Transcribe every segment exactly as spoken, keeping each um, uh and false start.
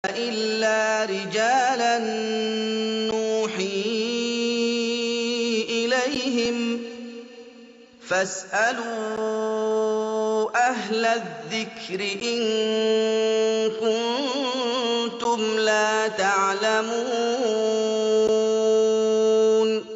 إِلَّا رِجَالًا نُّوحِي إِلَيْهِمْ ۖ فَاسْأَلُوا أَهْلَ الذِّكْرِ إِن كُنتُمْ لَا تَعْلَمُونَ.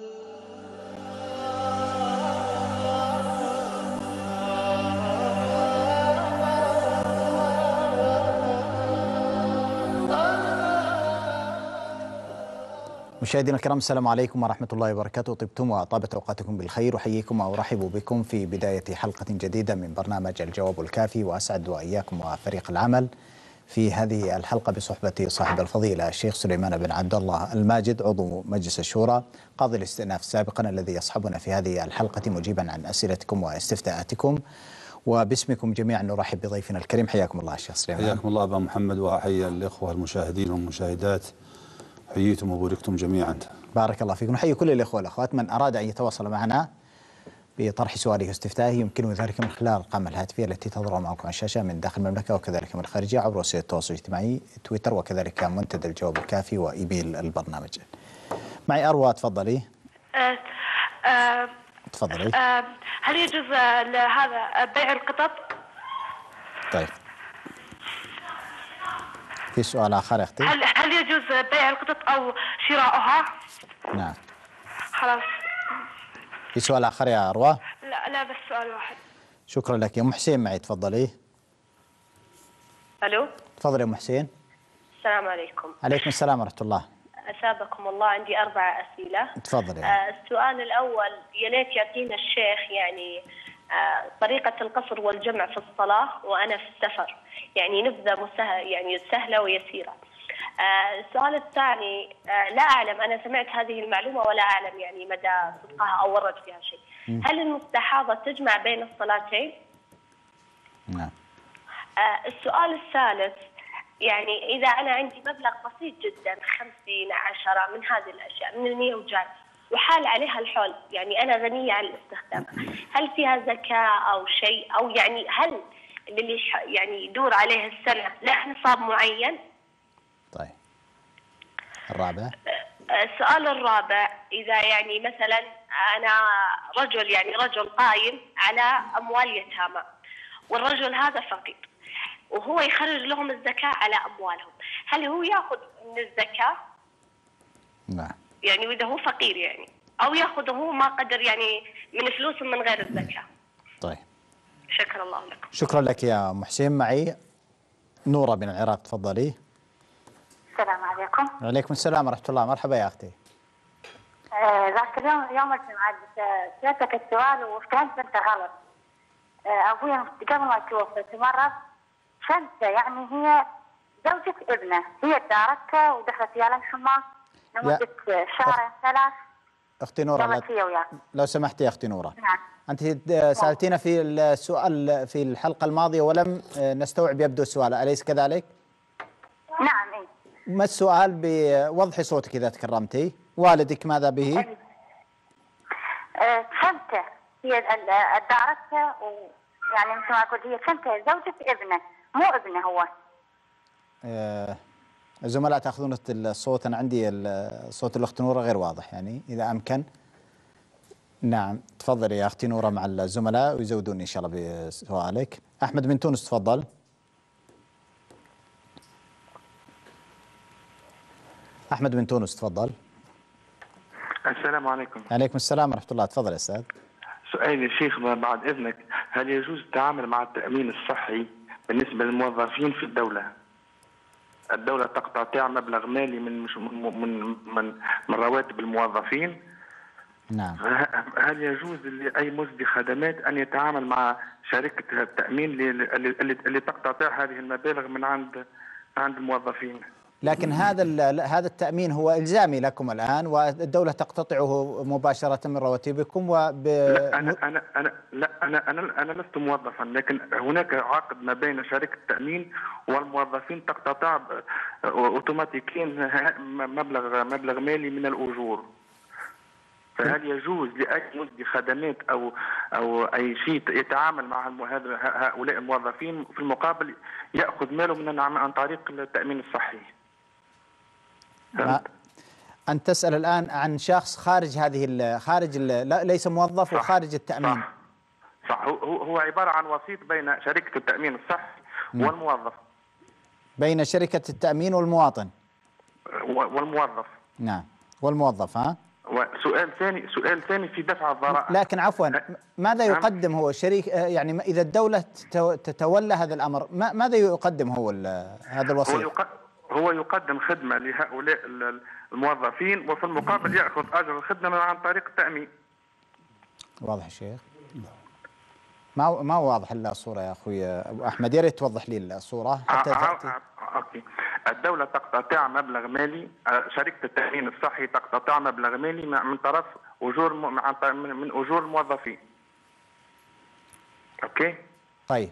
مشاهدينا الكرام، السلام عليكم ورحمة الله وبركاته. طبتم وطابت أوقاتكم بالخير، أحييكم وأرحب بكم في بداية حلقة جديدة من برنامج الجواب الكافي، وأسعد وإياكم وفريق العمل في هذه الحلقة بصحبة صاحب الفضيلة الشيخ سليمان بن عبد الله الماجد، عضو مجلس الشورى قاضي الاستئناف سابقا، الذي يصحبنا في هذه الحلقة مجيبا عن أسئلتكم واستفتاءاتكم. وباسمكم جميعا نرحب بضيفنا الكريم. حياكم الله الشيخ سليمان. حياكم الله أبا محمد، وأحيي الإخوة المشاهدين والمشاهدات، حييتم وبوركتم جميعا. بارك الله فيكم. نحيي كل الإخوة والأخوات. من أراد أن يتواصل معنا بطرح سؤاله واستفتائه يمكنه ذلك من خلال الأرقام الهاتفية التي تظهر معكم على الشاشة من داخل المملكة وكذلك من خارجها، عبر وسائل التواصل الاجتماعي تويتر وكذلك منتدى الجواب الكافي وإيميل البرنامج. معي أروى، تفضلي. أه أه تفضلي. أه هل يجوز هذا بيع القطط؟ طيب، في سؤال آخر يا أختي؟ هل هل يجوز بيع القطط أو شراؤها؟ نعم. خلاص. في سؤال آخر يا أروى؟ لا لا، بس سؤال واحد. شكرا لك. يا أم حسين معي، تفضلي. ألو. تفضلي يا أم حسين. السلام عليكم. عليكم السلام ورحمة الله. أثابكم الله. عندي أربع أسئلة. تفضلي. آه السؤال الأول، يا ليت يعطينا الشيخ يعني آه طريقة القصر والجمع في الصلاة وأنا في السفر، يعني نبذة مسهل يعني سهلة ويسيرة. آه السؤال الثاني، آه لا أعلم، أنا سمعت هذه المعلومة ولا أعلم يعني مدى صدقها أو ورد فيها شيء. هل المستحاضة تجمع بين الصلاتين؟ نعم. آه السؤال الثالث، يعني إذا أنا عندي مبلغ بسيط جدا، خمسين عشرة من هذه الأشياء من المية وجاي وحال عليها الحول، يعني أنا غنية عن الاستخدام، هل فيها زكاة أو شيء، أو يعني هل اللي يعني يدور عليه السنة له نصاب معين؟ طيب، الرابع. السؤال الرابع، إذا يعني مثلا أنا رجل يعني رجل قائم على أموال يتامى، والرجل هذا فقير وهو يخرج لهم الزكاة على أموالهم، هل هو يأخذ من الزكاة؟ نعم. يعني وإذا هو فقير يعني، أو يأخذ هو ما قدر يعني من فلوسهم من غير الزكاة؟ طيب، شكرا الله لكم. شكرا لك يا أم حسين. معي نورة من العراق، تفضلي. السلام عليكم. وعليكم السلام ورحمة الله. مرحبا يا أختي. آه ذاك اليوم يوم الجمعة سألتك السؤال وفهمت أنت غلط. آه أبويا قبل ما توفى تمرض، شمسة يعني هي زوجة ابنه، هي دارتها ودخلت وياه الحمام لمدة شهرين ثلاث. أختي نورة، لا... لو سمحتي يا أختي نورة. نعم. أنت سألتينا في السؤال في الحلقة الماضية ولم نستوعب يبدو السؤال، أليس كذلك؟ نعم. إيه؟ ما السؤال؟ بوضحي صوتك إذا تكرمتي. والدك ماذا به؟ أه شمسة هي دارتها، ويعني مثل ما قلت هي شمسة زوجة ابنه مو ابنه هو. أه الزملاء تأخذون الصوت، أنا عندي صوت الأخت نورة غير واضح، يعني إذا أمكن. نعم، تفضلي يا أختي نورة مع الزملاء ويزودوني إن شاء الله بسؤالك. أحمد من تونس، تفضل. أحمد من تونس، تفضل. السلام عليكم. عليكم السلام ورحمة الله. تفضل يا أستاذ. سؤالي يا شيخ بعد إذنك، هل يجوز التعامل مع التأمين الصحي بالنسبة للموظفين في الدولة؟ الدولة تقتطع مبلغ مالي من مش من من من, من رواتب الموظفين. نعم. هل يجوز لأي مصدر خدمات أن يتعامل مع شركة التأمين اللي, اللي, اللي تقتطع هذه المبالغ من عند عند الموظفين؟ لكن هذا هذا التأمين هو إلزامي لكم الآن، والدولة تقتطعه مباشرة من رواتبكم. وب... لا أنا أنا أنا لا أنا أنا أنا لست موظفا، لكن هناك عقد ما بين شركة التأمين والموظفين تقتطع أوتوماتيكيا مبلغ مبلغ مالي من الأجور. فهل يجوز لأي مجدي خدمات أو أو أي شيء يتعامل مع الم- هذا- هؤلاء الموظفين في المقابل يأخذ ماله من عن طريق التأمين الصحي؟ ما أنت تسأل الآن عن شخص خارج هذه ال خارج ال لا ليس موظف صح. وخارج التأمين. صح, صح. هو هو عبارة عن وسيط بين شركة التأمين الصحي نعم. والموظف. بين شركة التأمين والمواطن. والموظف. نعم والموظف. ها. وسؤال ثاني سؤال ثاني في دفع الضرائب. لكن عفوا ماذا يقدم هو شريك يعني إذا الدولة تتولى هذا الأمر ماذا يقدم هو هذا الوسيط؟ هو يقدم هو يقدم خدمة لهؤلاء الموظفين وفي المقابل يأخذ أجر الخدمة عن طريق التأمين. واضح يا شيخ؟ ما ما هو واضح الا الصورة يا أخوي أبو أحمد، يا ريت توضح لي الصورة حتى تأتي. أوكي. الدولة تقتطع مبلغ مالي، شركة التأمين الصحي تقتطع مبلغ مالي من طرف أجور من أجور الموظفين. أوكي؟ طيب.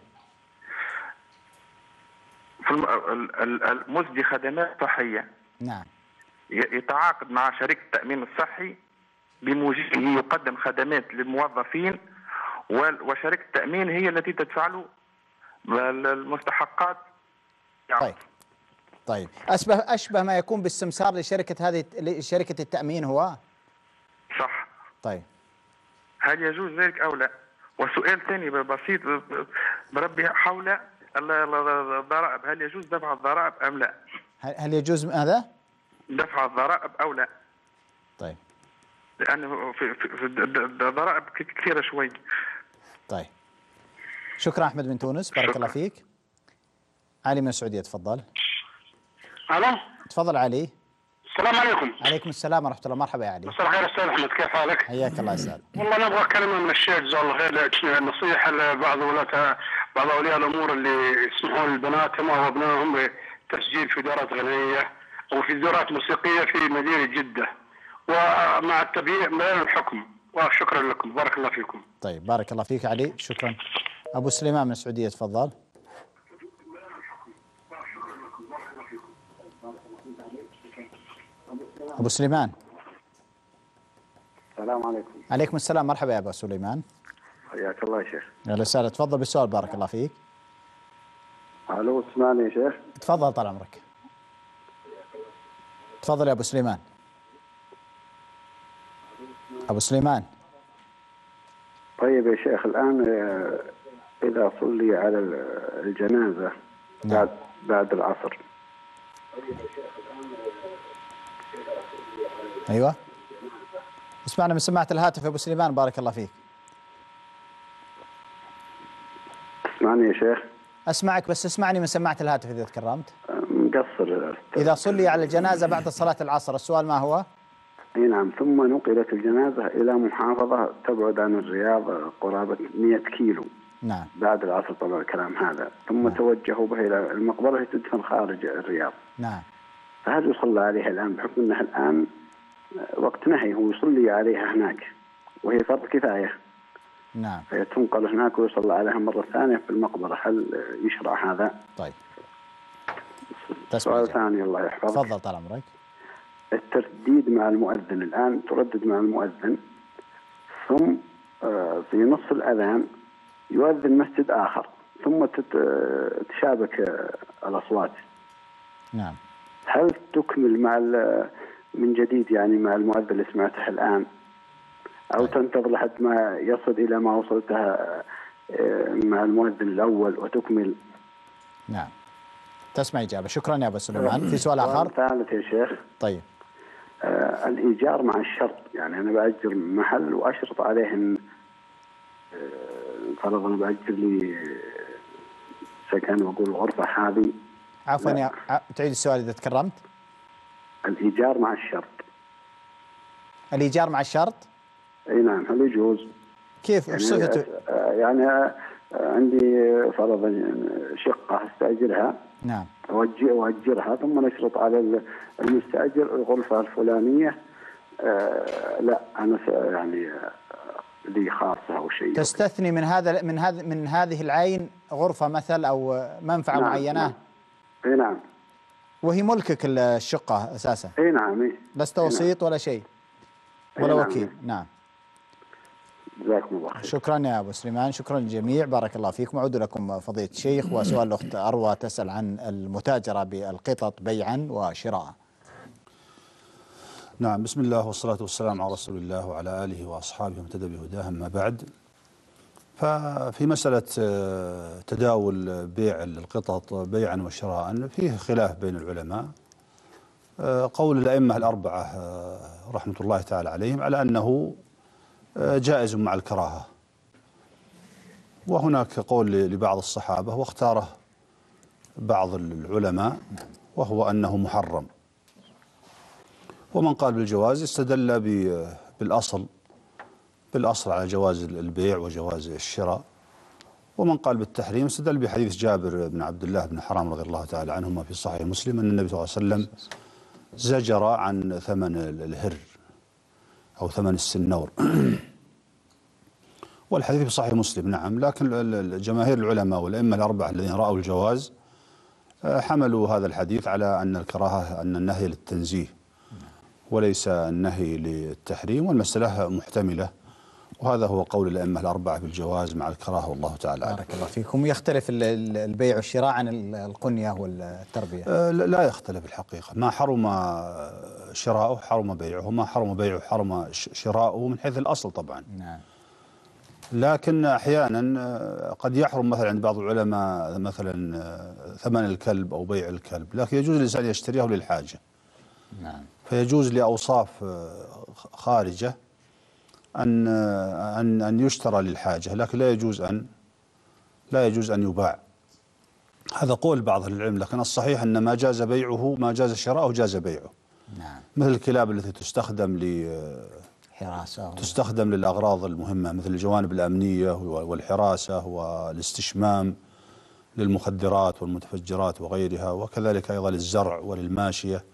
في المسدي خدمات صحية. نعم. يتعاقد مع شركة التأمين الصحي بموجبه يقدم خدمات للموظفين وشركة التأمين هي التي تدفع له المستحقات. طيب. طيب أشبه أشبه ما يكون بالسمسار لشركة هذه شركة التأمين هو؟ صح. طيب. هل يجوز ذلك أو لا؟ وسؤال ثاني بسيط بربي حول الضرائب، هل يجوز دفع الضرائب أم لا؟ هل يجوز ماذا؟ دفع الضرائب أو لا؟ طيب. لأنه في, في, في الضرائب كثيرة شوي. طيب. شكرا أحمد من تونس، بارك شكرا. الله فيك. علي من السعودية تفضل. الو. تفضل علي. السلام عليكم. عليكم السلام ورحمة الله، مرحبا يا علي. مساء الخير استاذ احمد، كيف حالك؟ حياك الله استاذ. والله نبغى كلمه من الشيخ جزاه الله خير، نصيحه لبعض ولاة بعض اولياء الامور اللي يسمحون لبناتهم او ابنائهم بتسجيل في دورات غنائيه او في دورات موسيقيه في مدينه جده ومع التبييع بين الحكم، وشكرا لكم بارك الله فيكم. طيب بارك الله فيك علي، شكرا. ابو سليمان من السعودية تفضل. أبو سليمان. السلام عليكم. عليكم السلام، مرحبا يا أبو سليمان. حياك الله يا شيخ. أهلا وسهلا، تفضل بالسؤال بارك الله فيك. ألو اسمعني يا شيخ. تفضل طال عمرك. تفضل يا أبو سليمان. أبو سليمان. طيب يا شيخ، الآن إذا صلي على الجنازة نعم. بعد بعد العصر. أيوة اسمعنا من سماعة الهاتف يا أبو سليمان بارك الله فيك. اسمعني يا شيخ. أسمعك بس اسمعني من سماعة الهاتف إذا تكرمت. مقصر. إذا صلي على الجنازة بعد صلاة العصر، السؤال ما هو؟ اي نعم، ثم نقلت الجنازة إلى محافظة تبعد عن الرياض قرابة مئة كيلو. نعم. بعد العصر طبعا الكلام هذا، ثم نعم. توجهوا به إلى المقبرة التي تدفن خارج الرياض. نعم. فهل يصلى عليها الآن بحكم أنها الآن وقت نهي هو يصلي عليها هناك وهي فرض كفاية؟ نعم. فهي تنقل هناك ويصلى عليها مرة ثانية في المقبرة، هل يشرع هذا؟ طيب. سؤال ثاني الله يحفظك. تفضل طال عمرك. الترديد مع المؤذن، الآن تردد مع المؤذن ثم في نصف الأذان يؤذن مسجد آخر ثم تتشابك الأصوات. نعم. هل تكمل مع من جديد يعني مع المؤذن اللي سمعته الآن أو طيب. تنتظر لحد ما يصل إلى ما وصلتها مع المؤذن الأول وتكمل؟ نعم. تسمع إجابة. شكرا يا أبو سليمان. في سؤال آخر؟ ثالث يا شيخ. طيب. آه الإيجار مع الشرط، يعني أنا بأجر محل وأشرط عليه إن آه فرضا بأجر لي سكن وأقول الغرفة هذه. عفوا يا تعيد السؤال إذا تكرمت. الإيجار مع الشرط. الإيجار مع الشرط؟ أي نعم، هل يجوز؟ كيف يعني صفته؟ آه يعني آه عندي فرضا شقة استأجرها. نعم. وأجرها ثم نشرط على المستأجر الغرفة الفلانية آه لا أنا يعني لي خاصة أو شيء. تستثني من هذا من هذا من هذه العين غرفة مثل أو منفعة نعم معينة؟ نعم. أي نعم. وهي ملكك الشقة أساسا؟ أي نعم. لست وسيط ولا شيء؟ ولا نعم. وكيل. نعم. جزاكم الله خير. شكرا يا أبو سليمان، شكرا للجميع، بارك الله فيكم. أعود لكم فضيلة الشيخ. وسؤال الأخت أروى تسأل عن المتاجرة بالقطط بيعا وشراء. نعم، بسم الله والصلاة والسلام على رسول الله وعلى آله وأصحابه ومن اهتدى بهداه، أما بعد. ففي مسألة تداول بيع القطط بيعا وشراء فيه خلاف بين العلماء. قول الأئمة الأربعة رحمة الله تعالى عليهم على أنه جائز مع الكراهة، وهناك قول لبعض الصحابة واختاره بعض العلماء وهو أنه محرم. ومن قال بالجواز استدل بالأصل بالأصل على جواز البيع وجواز الشراء، ومن قال بالتحريم استدل بحديث جابر بن عبد الله بن حرام رضي الله تعالى عنهما في صحيح مسلم أن النبي صلى الله عليه وسلم زجر عن ثمن الهر أو ثمن السنور. والحديث في صحيح مسلم. نعم، لكن جماهير العلماء والأئمة الأربعة الذين رأوا الجواز حملوا هذا الحديث على أن الكراهة أن النهي للتنزيه وليس النهي للتحريم، والمسألة محتملة، وهذا هو قول الأئمة الأربعة بالجواز مع الكراهة والله تعالى أعلم. بارك الله فيكم. يختلف البيع والشراء عن القنية والتربية؟ لا يختلف الحقيقة. ما حرم شراؤه حرم بيعه، ما حرم بيعه حرم شراؤه من حيث الأصل طبعا. نعم. لكن أحيانا قد يحرم مثلا عند بعض العلماء مثلا ثمن الكلب أو بيع الكلب، لكن يجوز الإنسان يشتريه للحاجة. نعم. فيجوز لأوصاف خارجة أن أن أن يشترى للحاجة، لكن لا يجوز أن لا يجوز أن يباع. هذا قول بعض العلم، لكن الصحيح أن ما جاز بيعه ما جاز شراؤه جاز بيعه. نعم. مثل الكلاب التي تستخدم ل حراسة تستخدم للأغراض المهمة مثل الجوانب الأمنية والحراسة والاستشمام للمخدرات والمتفجرات وغيرها، وكذلك أيضا للزرع وللماشية.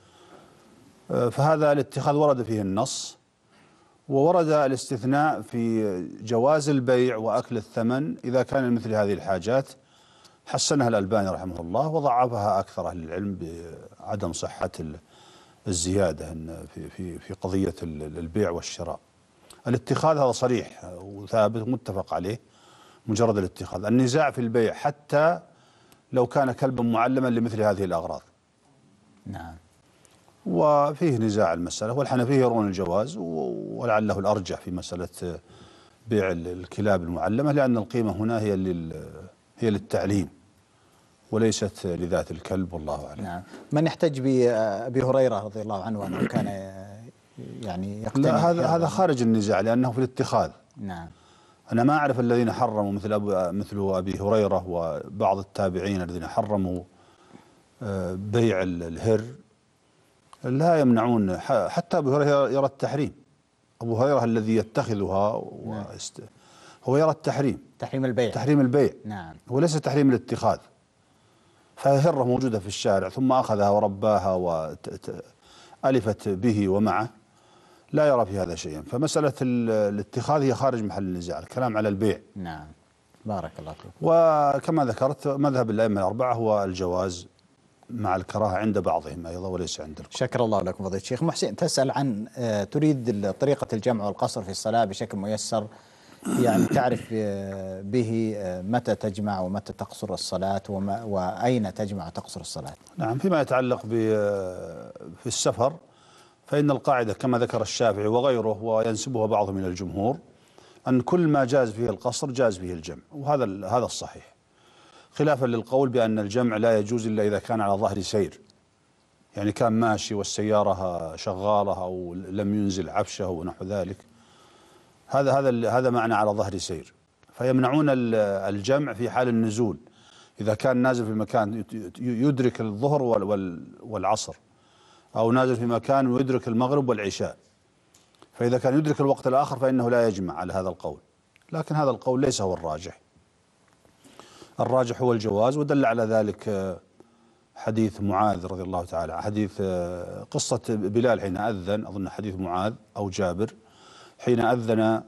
فهذا الاتخاذ ورد فيه النص، وورد الاستثناء في جواز البيع وأكل الثمن إذا كان مثل هذه الحاجات. حسنها الألباني رحمه الله وضعفها أكثر أهل العلم بعدم صحة الزيادة في في في قضية البيع والشراء. الاتخاذ هذا صريح وثابت متفق عليه، مجرد الاتخاذ. النزاع في البيع حتى لو كان كلبا معلما لمثل هذه الأغراض. نعم. وفيه نزاع المسألة، والحنفية يرون الجواز، ولعله الأرجح في مسألة بيع الكلاب المعلمة، لأن القيمة هنا هي هي للتعليم وليست لذات الكلب، والله أعلم. نعم. من يحتج بأبي هريرة رضي الله عنه أنه كان يعني يقتني؟ لا، هذا هذا خارج النزاع لأنه في الاتخاذ. نعم. أنا ما أعرف الذين حرموا مثل أبو مثل أبي هريرة وبعض التابعين الذين حرموا بيع الهر، لا يمنعون. حتى أبو هريرة يرى التحريم. أبو هريرة الذي يتخذها نعم. هو يرى التحريم، تحريم البيع. تحريم البيع. نعم. وليس تحريم الاتخاذ. فهرة موجودة في الشارع ثم أخذها ورباها وألفت به ومعه، لا يرى في هذا شيئا. فمسألة الاتخاذ هي خارج محل النزاع، الكلام على البيع. نعم. بارك الله فيك. وكما ذكرت مذهب الأئمة الأربعة هو الجواز مع الكراهة عند بعضهم أيضا وليس عند الكل. شكر الله لكم فضيلة الشيخ. محسن تسأل عن تريد طريقة الجمع والقصر في الصلاة بشكل ميسر، يعني تعرف به متى تجمع ومتى تقصر الصلاة وأين تجمع وتقصر الصلاة. نعم. فيما يتعلق في السفر فإن القاعدة كما ذكر الشافعي وغيره وينسبها بعض من الجمهور أن كل ما جاز فيه القصر جاز فيه الجمع، وهذا هذا الصحيح، خلافا للقول بأن الجمع لا يجوز إلا إذا كان على ظهر سير، يعني كان ماشي والسيارة شغالة أو لم ينزل عفشه ونحو ذلك. هذا هذا هذا معنى على ظهر سير. فيمنعون الجمع في حال النزول، إذا كان نازل في مكان يدرك الظهر والعصر، أو نازل في مكان يدرك المغرب والعشاء. فإذا كان يدرك الوقت الآخر فإنه لا يجمع على هذا القول، لكن هذا القول ليس هو الراجح. الراجح هو الجواز، ودل على ذلك حديث معاذ رضي الله تعالى، حديث قصة بلال حين أذن، أظن حديث معاذ أو جابر، حين أذن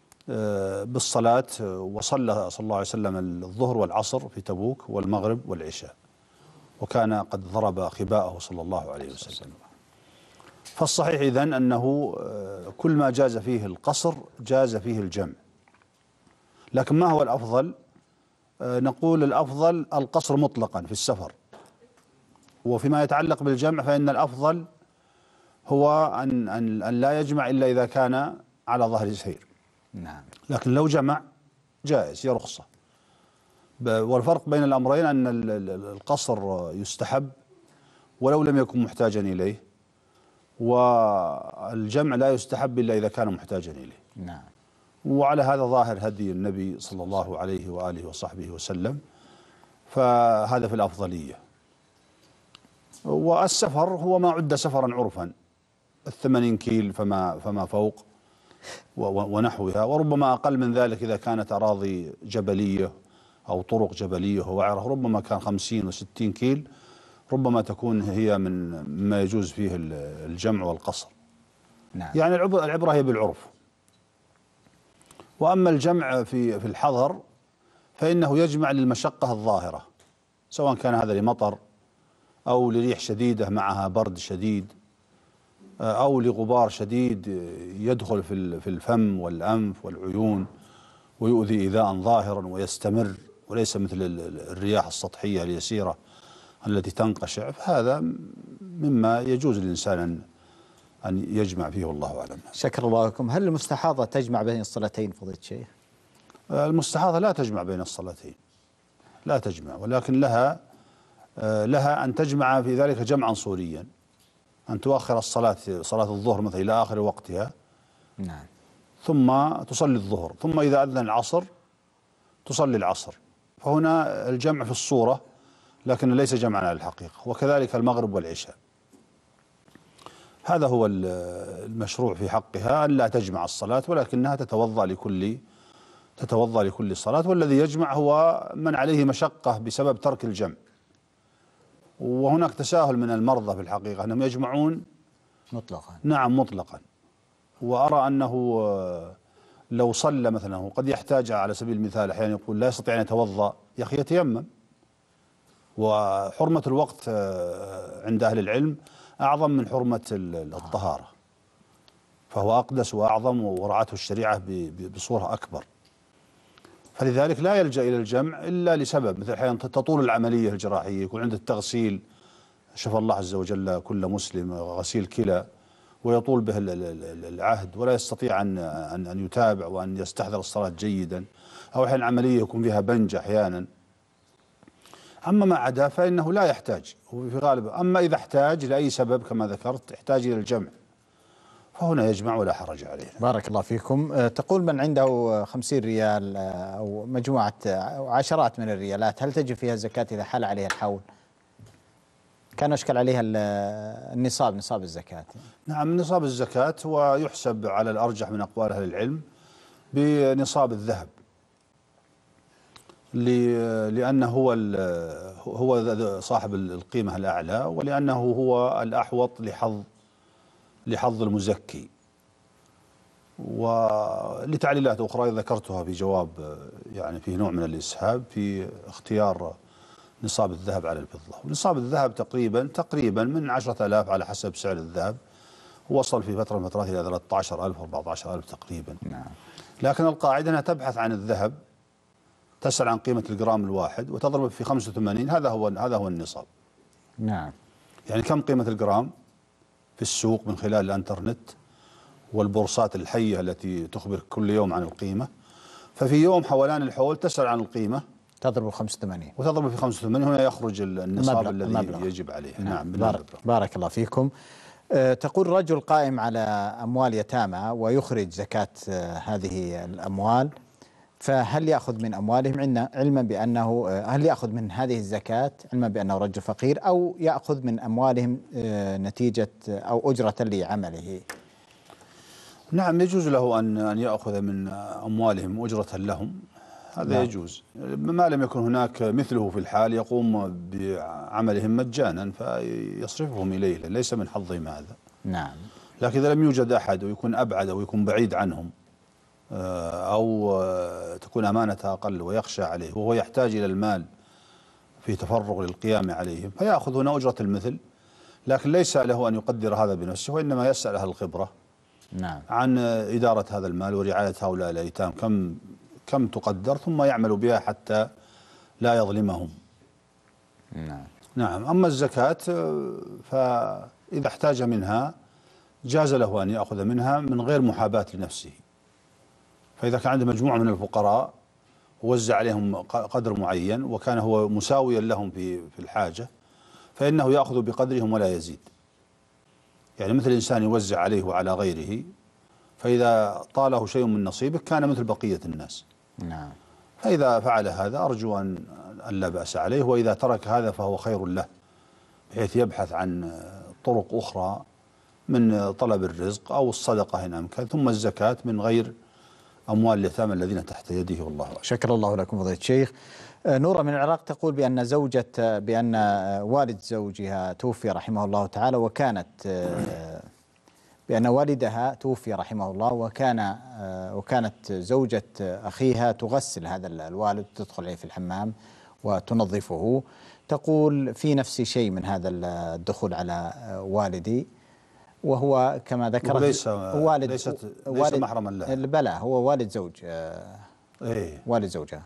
بالصلاة وصلى صلى الله عليه وسلم الظهر والعصر في تبوك والمغرب والعشاء، وكان قد ضرب خباءه صلى الله عليه وسلم. فالصحيح إذن أنه كل ما جاز فيه القصر جاز فيه الجمع. لكن ما هو الأفضل؟ نقول الأفضل القصر مطلقا في السفر. وفيما يتعلق بالجمع فإن الأفضل هو أن, أن, أن لا يجمع إلا إذا كان على ظهر سير. نعم. لكن لو جمع جائز، هي رخصة. والفرق بين الأمرين أن القصر يستحب ولو لم يكن محتاجا إليه، والجمع لا يستحب إلا إذا كان محتاجا إليه. نعم. وعلى هذا ظاهر هدي النبي صلى الله عليه وآله وصحبه وسلم، فهذا في الأفضلية. والسفر هو ما عد سفرا عرفا، الثمانين كيل فما, فما فوق ونحوها، وربما أقل من ذلك إذا كانت أراضي جبلية أو طرق جبلية ووعرة، ربما كان خمسين وستين كيل، ربما تكون هي من ما يجوز فيه الجمع والقصر. نعم. يعني العبرة هي بالعرف. وأما الجمع في في الحضر فإنه يجمع للمشقة الظاهرة، سواء كان هذا لمطر أو لريح شديدة معها برد شديد أو لغبار شديد يدخل في في الفم والأنف والعيون ويؤذي إيذاء ظاهرا ويستمر، وليس مثل الرياح السطحية اليسيرة التي تنقشع. فهذا مما يجوز للإنسان أن أن يجمع فيه، والله أعلم. شكر الله لكم. هل المستحاضة تجمع بين الصلاتين فضيلة الشيخ؟ المستحاضة لا تجمع بين الصلاتين، لا تجمع، ولكن لها لها أن تجمع في ذلك جمعا صوريا، أن تؤخر الصلاة صلاة الظهر مثلا إلى آخر وقتها. نعم. ثم تصلي الظهر، ثم إذا أذن العصر تصلي العصر. فهنا الجمع في الصورة لكن ليس جمعا على الحقيقة. وكذلك المغرب والعشاء، هذا هو المشروع في حقها، أن لا تجمع الصلاة ولكنها تتوضأ لكل تتوضأ لكل صلاة. والذي يجمع هو من عليه مشقة بسبب ترك الجمع. وهناك تساهل من المرضى في الحقيقة أنهم يجمعون مطلقا. نعم مطلقا. وأرى أنه لو صلى مثلا، وقد يحتاج على سبيل المثال أحيانا يقول لا يستطيع أن يتوضأ، يا أخي يتيمم. وحرمة الوقت عند أهل العلم أعظم من حرمة الطهارة، فهو أقدس وأعظم ورعته الشريعة بصورة أكبر. فلذلك لا يلجأ إلى الجمع إلا لسبب، مثل أحيانا تطول العملية الجراحية، يكون عنده التغسيل، شفى الله عز وجل كل مسلم، غسيل كلى، ويطول به العهد ولا يستطيع أن أن يتابع وأن يستحضر الصلاة جيدا، أو أحيانا عملية يكون فيها بنج أحيانا. أما ما عدا فإنه لا يحتاج في غالبه. أما إذا احتاج لأي سبب كما ذكرت يحتاج إلى الجمع، فهنا يجمع ولا حرج عليه. بارك الله فيكم. تقول من عنده خمسين ريال أو مجموعة عشرات من الريالات، هل تجب فيها الزكاة إذا حال عليها الحول؟ كان أشكل عليها النصاب، نصاب الزكاة. نعم، نصاب الزكاة هو يحسب على الأرجح من أقوال أهل العلم بنصاب الذهب، لأنه هو هو صاحب القيمة الأعلى، ولأنه هو الأحوط لحظ لحظ المزكي. ولتعليلات أخرى ذكرتها في جواب، يعني فيه نوع من الإسهاب في اختيار نصاب الذهب على الفضة. ونصاب الذهب تقريبا تقريبا من عشرة آلاف على حسب سعر الذهب، وصل في فترة من الفترات إلى ثلاثة عشر ألف أربعة عشر ألف تقريبا. نعم. لكن القاعدة أنها تبحث عن الذهب، تسأل عن قيمة الجرام الواحد وتضرب في خمسة وثمانين، هذا هو هذا هو النصاب. نعم. يعني كم قيمة الجرام في السوق من خلال الانترنت والبورصات الحية التي تخبر كل يوم عن القيمة. ففي يوم حولان الحول تسأل عن القيمة، تضرب خمسة وثمانين وتضرب في خمسة وثمانين، هنا يخرج النصاب الذي المبلغ. يجب عليه. نعم. نعم. بارك, بارك الله فيكم. أه تقول رجل قائم على أموال يتامى ويخرج زكاة أه هذه الأموال، فهل يأخذ من أموالهم علما بأنه أه هل يأخذ من هذه الزكاة علما بأنه رجل فقير، أو يأخذ من أموالهم أه نتيجة أو أجرة لعمله؟ نعم، يجوز له أن أن يأخذ من أموالهم أجرة لهم، هذا نعم. يجوز ما لم يكن هناك مثله في الحال يقوم بعملهم مجانا فيصرفهم إليه، ليس من حظهم هذا. نعم. لكن إذا لم يوجد أحد ويكون أبعد أو يكون بعيد عنهم، أو تكون أمانته أقل ويخشى عليه وهو يحتاج إلى المال في تفرغ للقيام عليهم، فيأخذ هنا أجرة المثل لكن ليس له أن يقدر هذا بنفسه، وإنما يسأل أهل الخبرة نعم عن إدارة هذا المال ورعاية هؤلاء الأيتام، كم كم تقدر، ثم يعمل بها حتى لا يظلمهم. نعم نعم. أما الزكاة فإذا احتاج منها جاز له أن يأخذ منها من غير محاباة لنفسه. فإذا كان عنده مجموعة من الفقراء ووزع عليهم قدر معين وكان هو مساويا لهم في في الحاجة، فإنه يأخذ بقدرهم ولا يزيد. يعني مثل الإنسان يوزع عليه وعلى غيره، فإذا طاله شيء من نصيبه كان مثل بقية الناس. نعم. فإذا فعل هذا أرجو أن لا بأس عليه، وإذا ترك هذا فهو خير له، بحيث يبحث عن طرق أخرى من طلب الرزق أو الصدقة إن أمكن، ثم الزكاة من غير أموال اليتامى الذين تحت يده. والله أعلم. شكر الله لكم فضيلة الشيخ. نورة من العراق تقول بأن زوجة بأن والد زوجها توفي رحمه الله تعالى، وكانت بأن والدها توفي رحمه الله، وكان وكانت زوجة أخيها تغسل هذا الوالد، تدخل عليه في الحمام وتنظفه. تقول في نفسي شيء من هذا الدخول على والدي، وهو كما ذكرت ليس والد ليست والد ليس محرما لها. بلى هو والد زوج إيه؟ والد زوجها.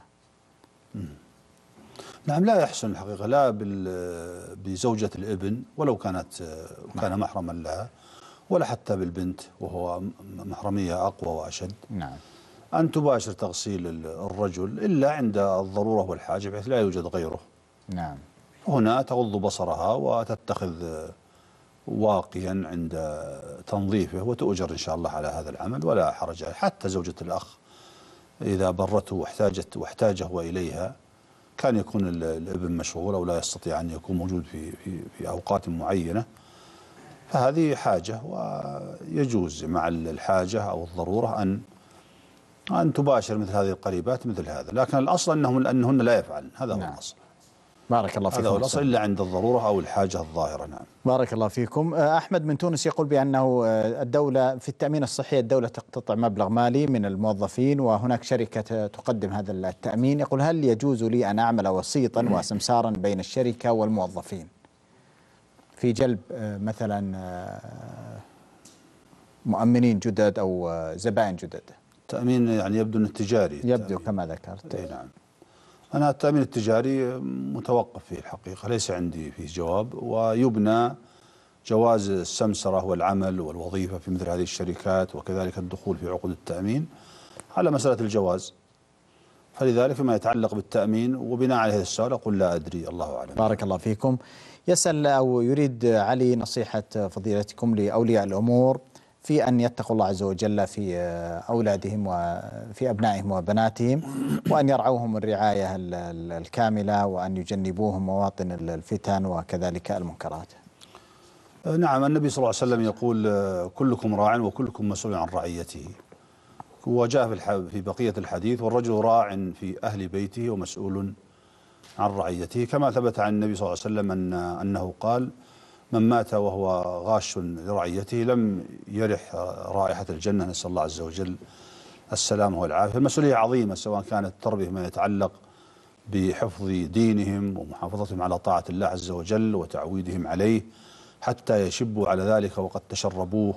نعم. لا يحسن الحقيقة لا بزوجة الابن ولو كانت كان محرما لها، ولا حتى بالبنت وهو محرمية أقوى وأشد. نعم. أن تباشر تغسيل الرجل إلا عند الضرورة والحاجة بحيث لا يوجد غيره. نعم. هنا تغض بصرها وتتخذ واقيا عند تنظيفه، وتؤجر إن شاء الله على هذا العمل ولا حرج عليه. حتى زوجة الأخ إذا برته واحتاجت واحتاج هو إليها، كان يكون الابن مشغول أو لا يستطيع أن يكون موجود في في في أوقات معينة، فهذه حاجة ويجوز مع الحاجة أو الضرورة أن أن تباشر مثل هذه القريبات مثل هذا، لكن الأصل أنهم أنهن لا يفعلن. هذا هو نعم. الأصل. بارك الله فيكم. هذا هو الأصل إلا عند الضرورة أو الحاجة الظاهرة. نعم. بارك الله فيكم. أحمد من تونس يقول بأنه الدولة في التأمين الصحي الدولة تقتطع مبلغ مالي من الموظفين، وهناك شركة تقدم هذا التأمين. يقول هل يجوز لي أن أعمل وسيطا وسمسارا بين الشركة والموظفين في جلب مثلا مؤمنين جدد أو زبائن جدد؟ التأمين يعني يبدو أنه تجاري. يبدو كما ذكرت. أي نعم. أنا التأمين التجاري متوقف فيه الحقيقة، ليس عندي فيه جواب، ويبنى جواز السمسرة والعمل والوظيفة في مثل هذه الشركات وكذلك الدخول في عقود التأمين على مسألة الجواز. فلذلك فيما يتعلق بالتأمين وبناء على هذا السؤال أقول لا أدري، الله أعلم. بارك الله فيكم. يسأل أو يريد علي نصيحة فضيلتكم لأولياء الأمور في أن يتقوا الله عز وجل في أولادهم وفي أبنائهم وبناتهم، وأن يرعوهم الرعاية الكاملة، وأن يجنبوهم مواطن الفتن وكذلك المنكرات. نعم. النبي صلى الله عليه وسلم يقول كلكم راع وكلكم مسؤول عن رعيته، وجاء في بقية الحديث والرجل راع في أهل بيته ومسؤول عن رعيته، كما ثبت عن النبي صلى الله عليه وسلم أن أنه قال من مات وهو غاش لرعيته لم يرح رائحة الجنة، نسأل الله عز وجل السلامة والعافية. المسؤولية عظيمة، سواء كانت تربية ما يتعلق بحفظ دينهم ومحافظتهم على طاعة الله عز وجل وتعويدهم عليه حتى يشبوا على ذلك وقد تشربوه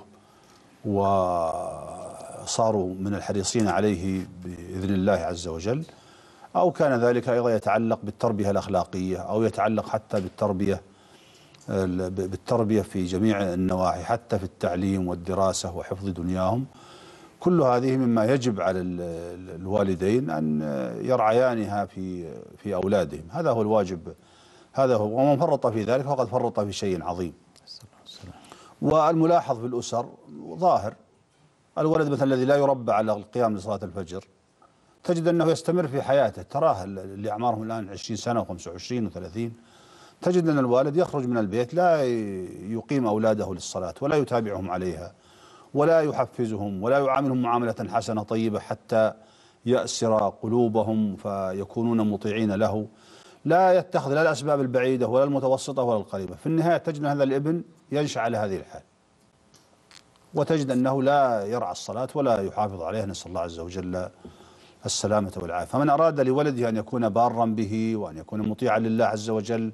وصاروا من الحريصين عليه بإذن الله عز وجل، أو كان ذلك أيضا يتعلق بالتربية الأخلاقية، أو يتعلق حتى بالتربية بالتربية في جميع النواحي، حتى في التعليم والدراسة وحفظ دنياهم. كل هذه مما يجب على الوالدين أن يرعيانها في في أولادهم. هذا هو الواجب، هذا هو، ومن فرط في ذلك فقد فرط في شيء عظيم. والملاحظ في الأسر ظاهر، الولد مثلا الذي لا يربى على القيام لصلاة الفجر تجد أنه يستمر في حياته. تراه اللي أعمارهم الآن عشرين سنة وخمسة وعشرين وثلاثين، تجد أن الوالد يخرج من البيت لا يقيم أولاده للصلاة ولا يتابعهم عليها ولا يحفزهم ولا يعاملهم معاملة حسنة طيبة حتى يأسر قلوبهم فيكونون مطيعين له. لا يتخذ لا الأسباب البعيدة ولا المتوسطة ولا القريبة. في النهاية تجد أن هذا الابن ينشأ على هذه الحال، وتجد أنه لا يرعى الصلاة ولا يحافظ عليها، نسأل الله عز وجل السلامة والعافية. فمن أراد لولده أن يكون بارا به وأن يكون مطيعا لله عز وجل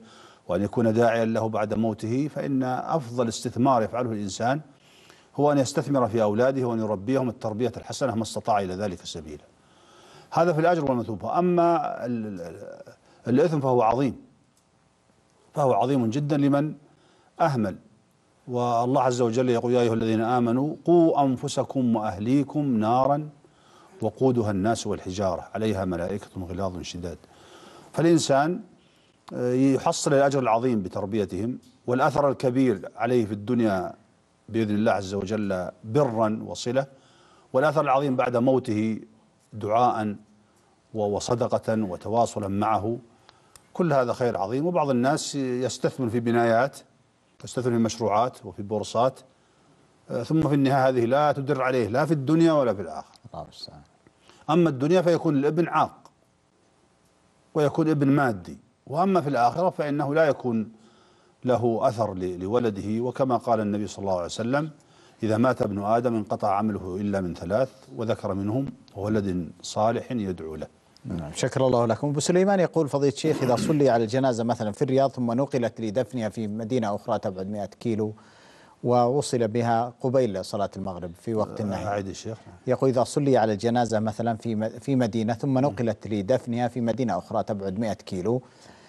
وأن يكون داعيا له بعد موته، فإن أفضل استثمار يفعله الإنسان هو أن يستثمر في أولاده وأن يربيهم التربية الحسنة ما استطاع إلى ذلك سبيلا. هذا في الأجر والمثوبة. أما الإثم فهو عظيم، فهو عظيم جدا لمن أهمل. والله عز وجل يقول: يا أيها الذين آمنوا قوا أنفسكم وأهليكم نارا وقودها الناس والحجارة عليها ملائكة غلاظ شداد. فالإنسان يحصل الأجر العظيم بتربيتهم والأثر الكبير عليه في الدنيا بإذن الله عز وجل برا وصلة، والأثر العظيم بعد موته دعاء وصدقة وتواصلا معه. كل هذا خير عظيم. وبعض الناس يستثمر في بنايات، يستثمر في مشروعات وفي بورصات، ثم في النهاية هذه لا تدر عليه لا في الدنيا ولا في الآخرة. أما الدنيا فيكون الابن عاق ويكون ابن مادي، وأما في الآخرة فإنه لا يكون له أثر لولده. وكما قال النبي صلى الله عليه وسلم: إذا مات ابن آدم انقطع عمله إلا من ثلاث، وذكر منهم ولد صالح يدعو له. نعم، شكر الله لكم. أبو سليمان يقول: فضيلة الشيخ، إذا صلي على الجنازة مثلا في الرياض ثم نقلت لدفنها في مدينة أخرى تبعد مئة كيلو ووصل بها قبيل صلاة المغرب في وقت النهي، أعيد الشيخ. يقول: إذا صلي على الجنازة مثلا في في مدينة ثم نقلت لدفنها في مدينة أخرى تبعد مئة كيلو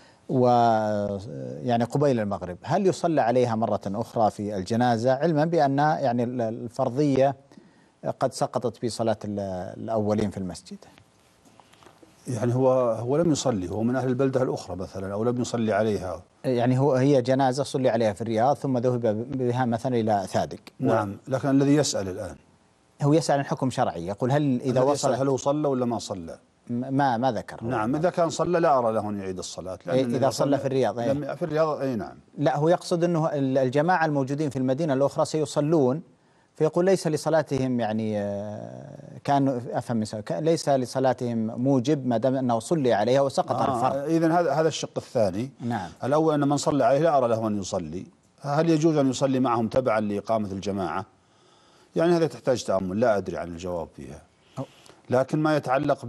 ويعني قبيل المغرب، هل يصلى عليها مرة أخرى في الجنازة، علما بأن يعني الفرضية قد سقطت في صلاة الأولين في المسجد؟ يعني هو هو لم يصلي، هو من أهل البلدة الأخرى مثلا، أو لم يصلي عليها. يعني هو هي جنازة صلي عليها في الرياض ثم ذهب بها مثلا إلى ثادق. نعم، لكن الذي يسأل الآن هو يسأل عن حكم شرعي، يقول: هل إذا وصل هل هو صلى ولا ما صلى؟ ما ما ذكر. نعم، إذا كان صلى لا أرى له أن يعيد الصلاة. إذا صلى في الرياض أي. في الرياض أي نعم. لا، هو يقصد أنه الجماعة الموجودين في المدينة الأخرى سيصلون، فيقول ليس لصلاتهم يعني كانوا أفهم ليس لصلاتهم موجب ما دام أنه صلي عليها وسقط آه الفرض. إذن هذا هذا الشق الثاني. نعم. الأول أن من صلى عليه لا أرى له أن يصلي. هل يجوز أن يصلي معهم تبعا لإقامة الجماعة؟ يعني هذا تحتاج تأمل، لا أدري عن الجواب فيها. لكن ما يتعلق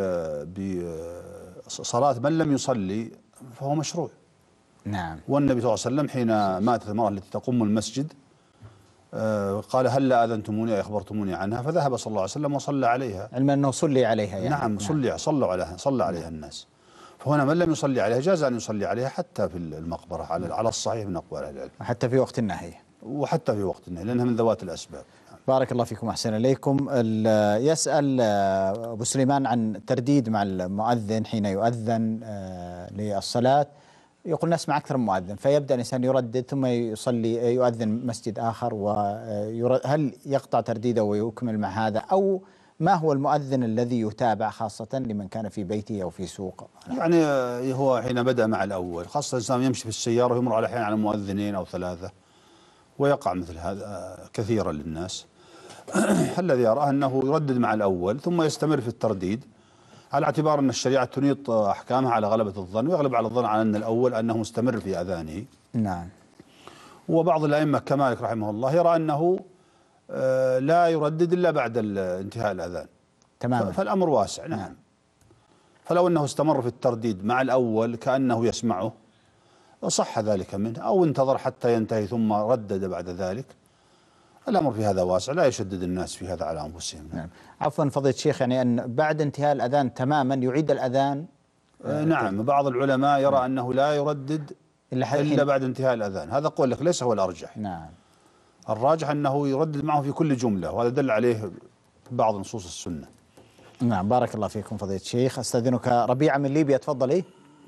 بصلاة من لم يصلي فهو مشروع. نعم. والنبي صلى الله عليه وسلم حين ماتت المرأة التي تقوم المسجد قال: هلا أذنتموني أي أخبرتموني عنها؟ فذهب صلى الله عليه وسلم وصلى عليها، علما أنه صلي عليها يعني. نعم، صلي صلوا عليها صلى عليها الناس. فهنا من لم يصلي عليها جاز أن يصلي عليها حتى في المقبرة على على الصحيح من أقوال أهل العلم، حتى في وقت النهي، وحتى في وقت النهي لأنها من ذوات الأسباب. بارك الله فيكم، أحسن إليكم. يسأل أبو سليمان عن ترديد مع المؤذن حين يؤذن للصلاة. يقول: نسمع أكثر من مؤذن فيبدأ الإنسان يردد ثم يصلي يؤذن مسجد آخر، وهل يقطع ترديده ويكمل مع هذا، أو ما هو المؤذن الذي يتابع خاصة لمن كان في بيته أو في سوق؟ يعني هو حين بدأ مع الأول، خاصة الإنسان يمشي في السيارة ويمر على أحيانا على مؤذنين أو ثلاثة، ويقع مثل هذا كثيرا للناس. الذي يراه أنه يردد مع الأول ثم يستمر في الترديد، على اعتبار أن الشريعة تنيط أحكامها على غلبة الظن، ويغلب على الظن على أن الأول أنه مستمر في أذانه. نعم. وبعض الأئمة كمالك رحمه الله يرى أنه لا يردد إلا بعد انتهاء الأذان تماما. فالأمر واسع. نعم. نعم. فلو أنه استمر في الترديد مع الأول كأنه يسمعه صح ذلك منه، أو انتظر حتى ينتهي ثم ردد بعد ذلك، الأمر في هذا واسع، لا يشدد الناس في هذا على أنفسهم. نعم. عفوا فضيلة الشيخ، يعني أن بعد انتهاء الأذان تماما يعيد الأذان؟ آه نعم. بعض العلماء يرى نعم. أنه لا يردد إلا, إلا بعد انتهاء الأذان، هذا قول لك ليس هو الأرجح. نعم. الراجح أنه يردد معه في كل جملة، وهذا دل عليه بعض نصوص السنة. نعم، بارك الله فيكم فضيلة الشيخ. أستأذنك ربيعة من ليبيا، تفضلي.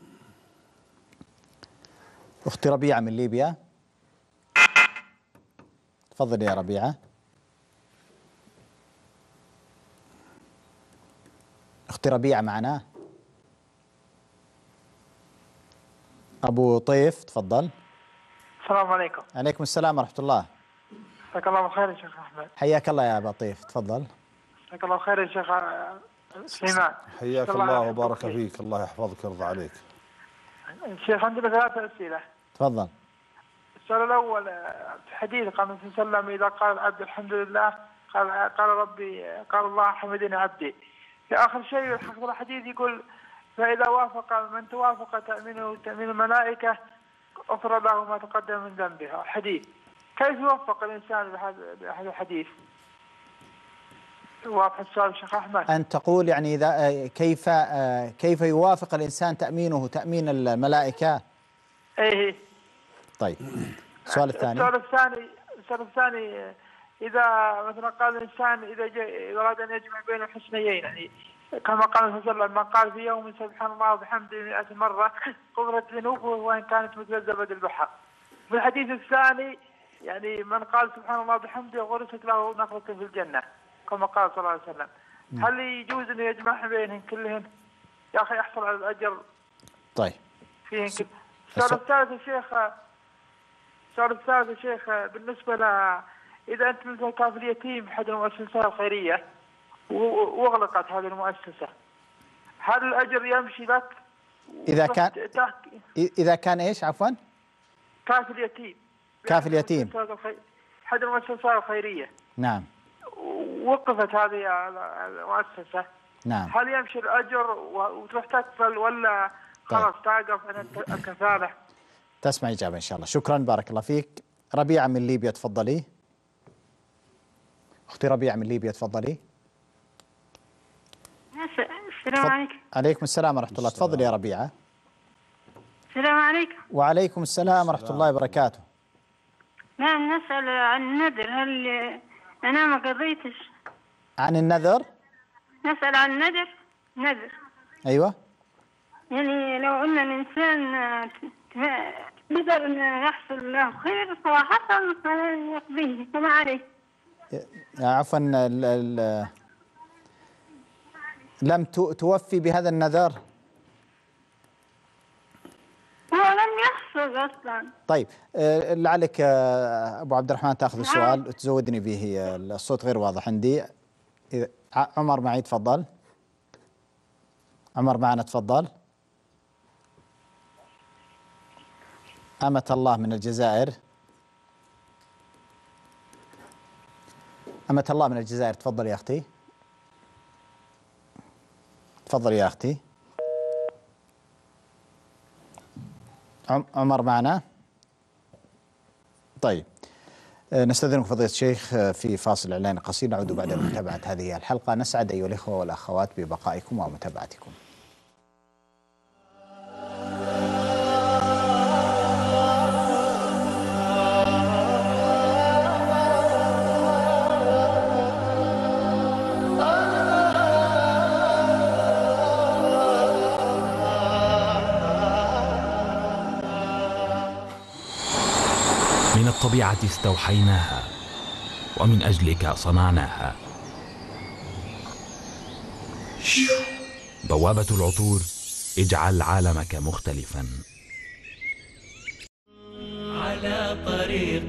أختي ربيعة من ليبيا، تفضلي يا ربيعة. أختي ربيعة معنا. أبو طيف تفضل. السلام عليكم. عليكم السلام ورحمة الله. جزاك الله خير يا شيخ أحمد. حياك الله يا أبا طيف، تفضل. جزاك الله خير يا شيخ سليمان. حياك الله وبارك فيك، الله يحفظك ويرضى عليك. الشيخ عندنا ثلاثة أسئلة. تفضل. السؤال الأول في حديث قال النبي صلى الله عليه وسلم: إذا قال العبد الحمد لله قال قال ربي قال الله حمدني عبدي. في آخر شيء الحق الحديث يقول: فإذا وافق من توافق تأمينه تأمين الملائكة غفر له ما تقدم من ذنبه. حديث كيف يوفق الإنسان بهذا الحديث؟ واضح السؤال شيخ أحمد؟ أن تقول يعني إذا كيف كيف يوافق الإنسان تأمينه تأمين الملائكة؟ إيه. طيب السؤال الثاني. السؤال الثاني السؤال الثاني إذا مثلا قال الإنسان إذا أراد أن يجمع بين الحسنيين، يعني كما قال صلى الله عليه وسلم: من قال في يوم سبحان الله وبحمده مئة مرة غفرت ذنوبه وإن كانت مثل زبد البحر. في الحديث الثاني يعني من قال سبحان الله وبحمده غرست له نخلة في الجنة كما قال صلى الله عليه وسلم. هل يجوز أن يجمع بينهم كلهن يا أخي يحصل على الأجر؟ طيب فيهن كل. السؤال الثالث يا شيخ السؤال الثالث يا شيخ بالنسبة ل إذا أنت مثل كافل يتيم أحد المؤسسات الخيرية واغلقت هذه المؤسسة، هل الأجر يمشي لك؟ إذا كان إذا كان إيش عفوا؟ كافل يتيم كافل يتيم أحد المؤسسات الخيرية. نعم. وقفت هذه المؤسسة. نعم. هل يمشي الأجر وتروح تكفل ولا خلاص توقف عن الكفالة؟ تسمع إجابة إن شاء الله. شكرا بارك الله فيك. ربيعة من ليبيا تفضلي. أختي ربيعة من ليبيا تفضلي. السلام عليكم. عليكم السلام ورحمة الله. تفضلي يا ربيعة. السلام عليكم. وعليكم السلام ورحمة الله وبركاته. نعم نسأل عن النذر، هل أنا ما قضيتش عن النذر؟ نسأل عن النذر. نذر أيوة. يعني لو أن الإنسان نذر أن يحصل له خير صراحة فيقضيه فما عليه. عفوا لم توفي بهذا النذر؟ هو لم يحصل أصلا. طيب لعلك أبو عبد الرحمن تأخذ السؤال وتزودني به، الصوت غير واضح عندي. عمر معي تفضل. عمر معنا تفضل. أمة الله من الجزائر. أمة الله من الجزائر تفضل يا أختي. تفضل يا أختي. عمر معنا. طيب نستأذنكم فضيلة الشيخ في فاصل إعلاني قصير، نعود بعد متابعة هذه الحلقة. نسعد أيها الإخوة والأخوات ببقائكم ومتابعتكم. من الطبيعة استوحيناها ومن أجلك صنعناها. بوابة العطور، اجعل عالمك مختلفا. على طريق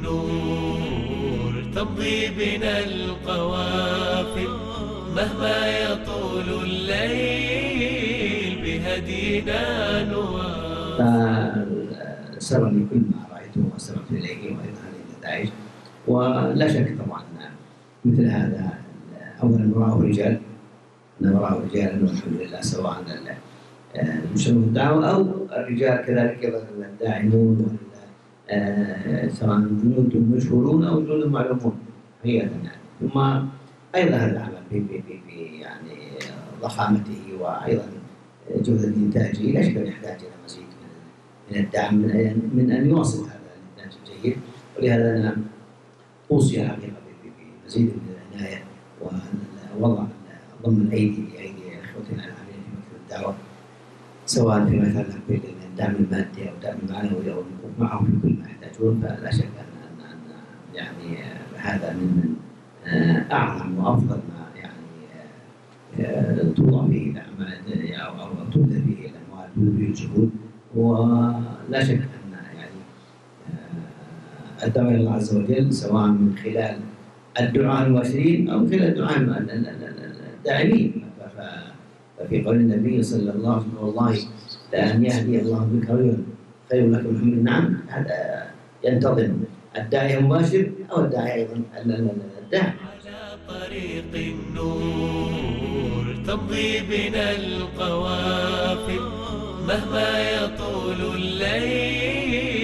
النور تمضي بنا القوافل، مهما يطول الليل بهدينا نوافل. سرني كل ما رأيته واستمعت إليه وأيضا هذه النتائج، ولا شك طبعا مثل هذا أولا وراءه رجال، وراءه رجال والحمد لله، سواء المشرفون الدعوة أو الرجال كذلك الداعمون، سواء جنود مشهورون أو جنود معلومون حقيقة. ثم أيضا هذا العمل في يعني ضخامته وأيضا جودة إنتاجه لا شك أن يحتاج إلى مزيد من الدعم من أن يواصل هذا الإنتاج الجيد، ولهذا أنا أوصي حقيقة بمزيد من العناية ووضع ضم الأيدي لأيدي إخوتنا العاملين في مكتب الدعوة، سواء فيما يتعلق بالدعم المادي أو الدعم المعنوي أو الوقوف معهم في كل ما يحتاجون. فلا شك أن أن يعني هذا من أعظم وأفضل ما يعني توضع فيه الأعمال أو أو تبذل فيه الأموال تبذل فيه الجهود. ولا شك أن يعني الدعوة إلى الله عز وجل سواء من خلال الدعاء المباشرين أو من خلال الدعاء الداعمين. ففي قول النبي صلى الله عليه وسلم: والله لأن يهدي الله بك رجلا خير لك من حمر النعم. هذا ينتظم الداعي المباشر أو الداعي أيضا الداعم. على طريق النور تمضي بنا القوافل، مهما يطول الليل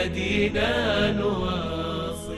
بنادينا نواصل.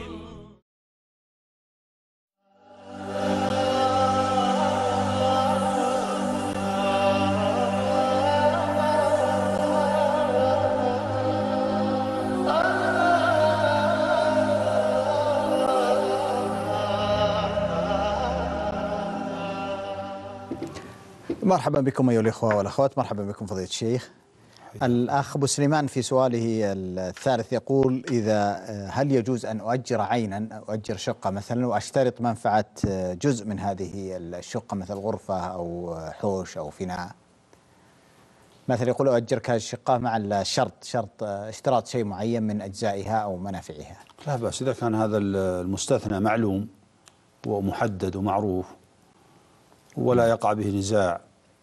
مرحبا بكم أيها الإخوة والأخوات، مرحبا بكم فضيلة الشيخ. الأخ أبو سليمان في سؤاله الثالث يقول: إذا هل يجوز أن أؤجر عينا، أؤجر شقة مثلا وأشترط منفعة جزء من هذه الشقة مثل غرفة أو حوش أو فناء؟ مثلا يقول أؤجرك هذه الشقة مع الشرط، شرط اشتراط شيء معين من أجزائها أو منافعها. لا بأس إذا كان هذا المستثنى معلوم ومحدد ومعروف ولا يقع به نزاع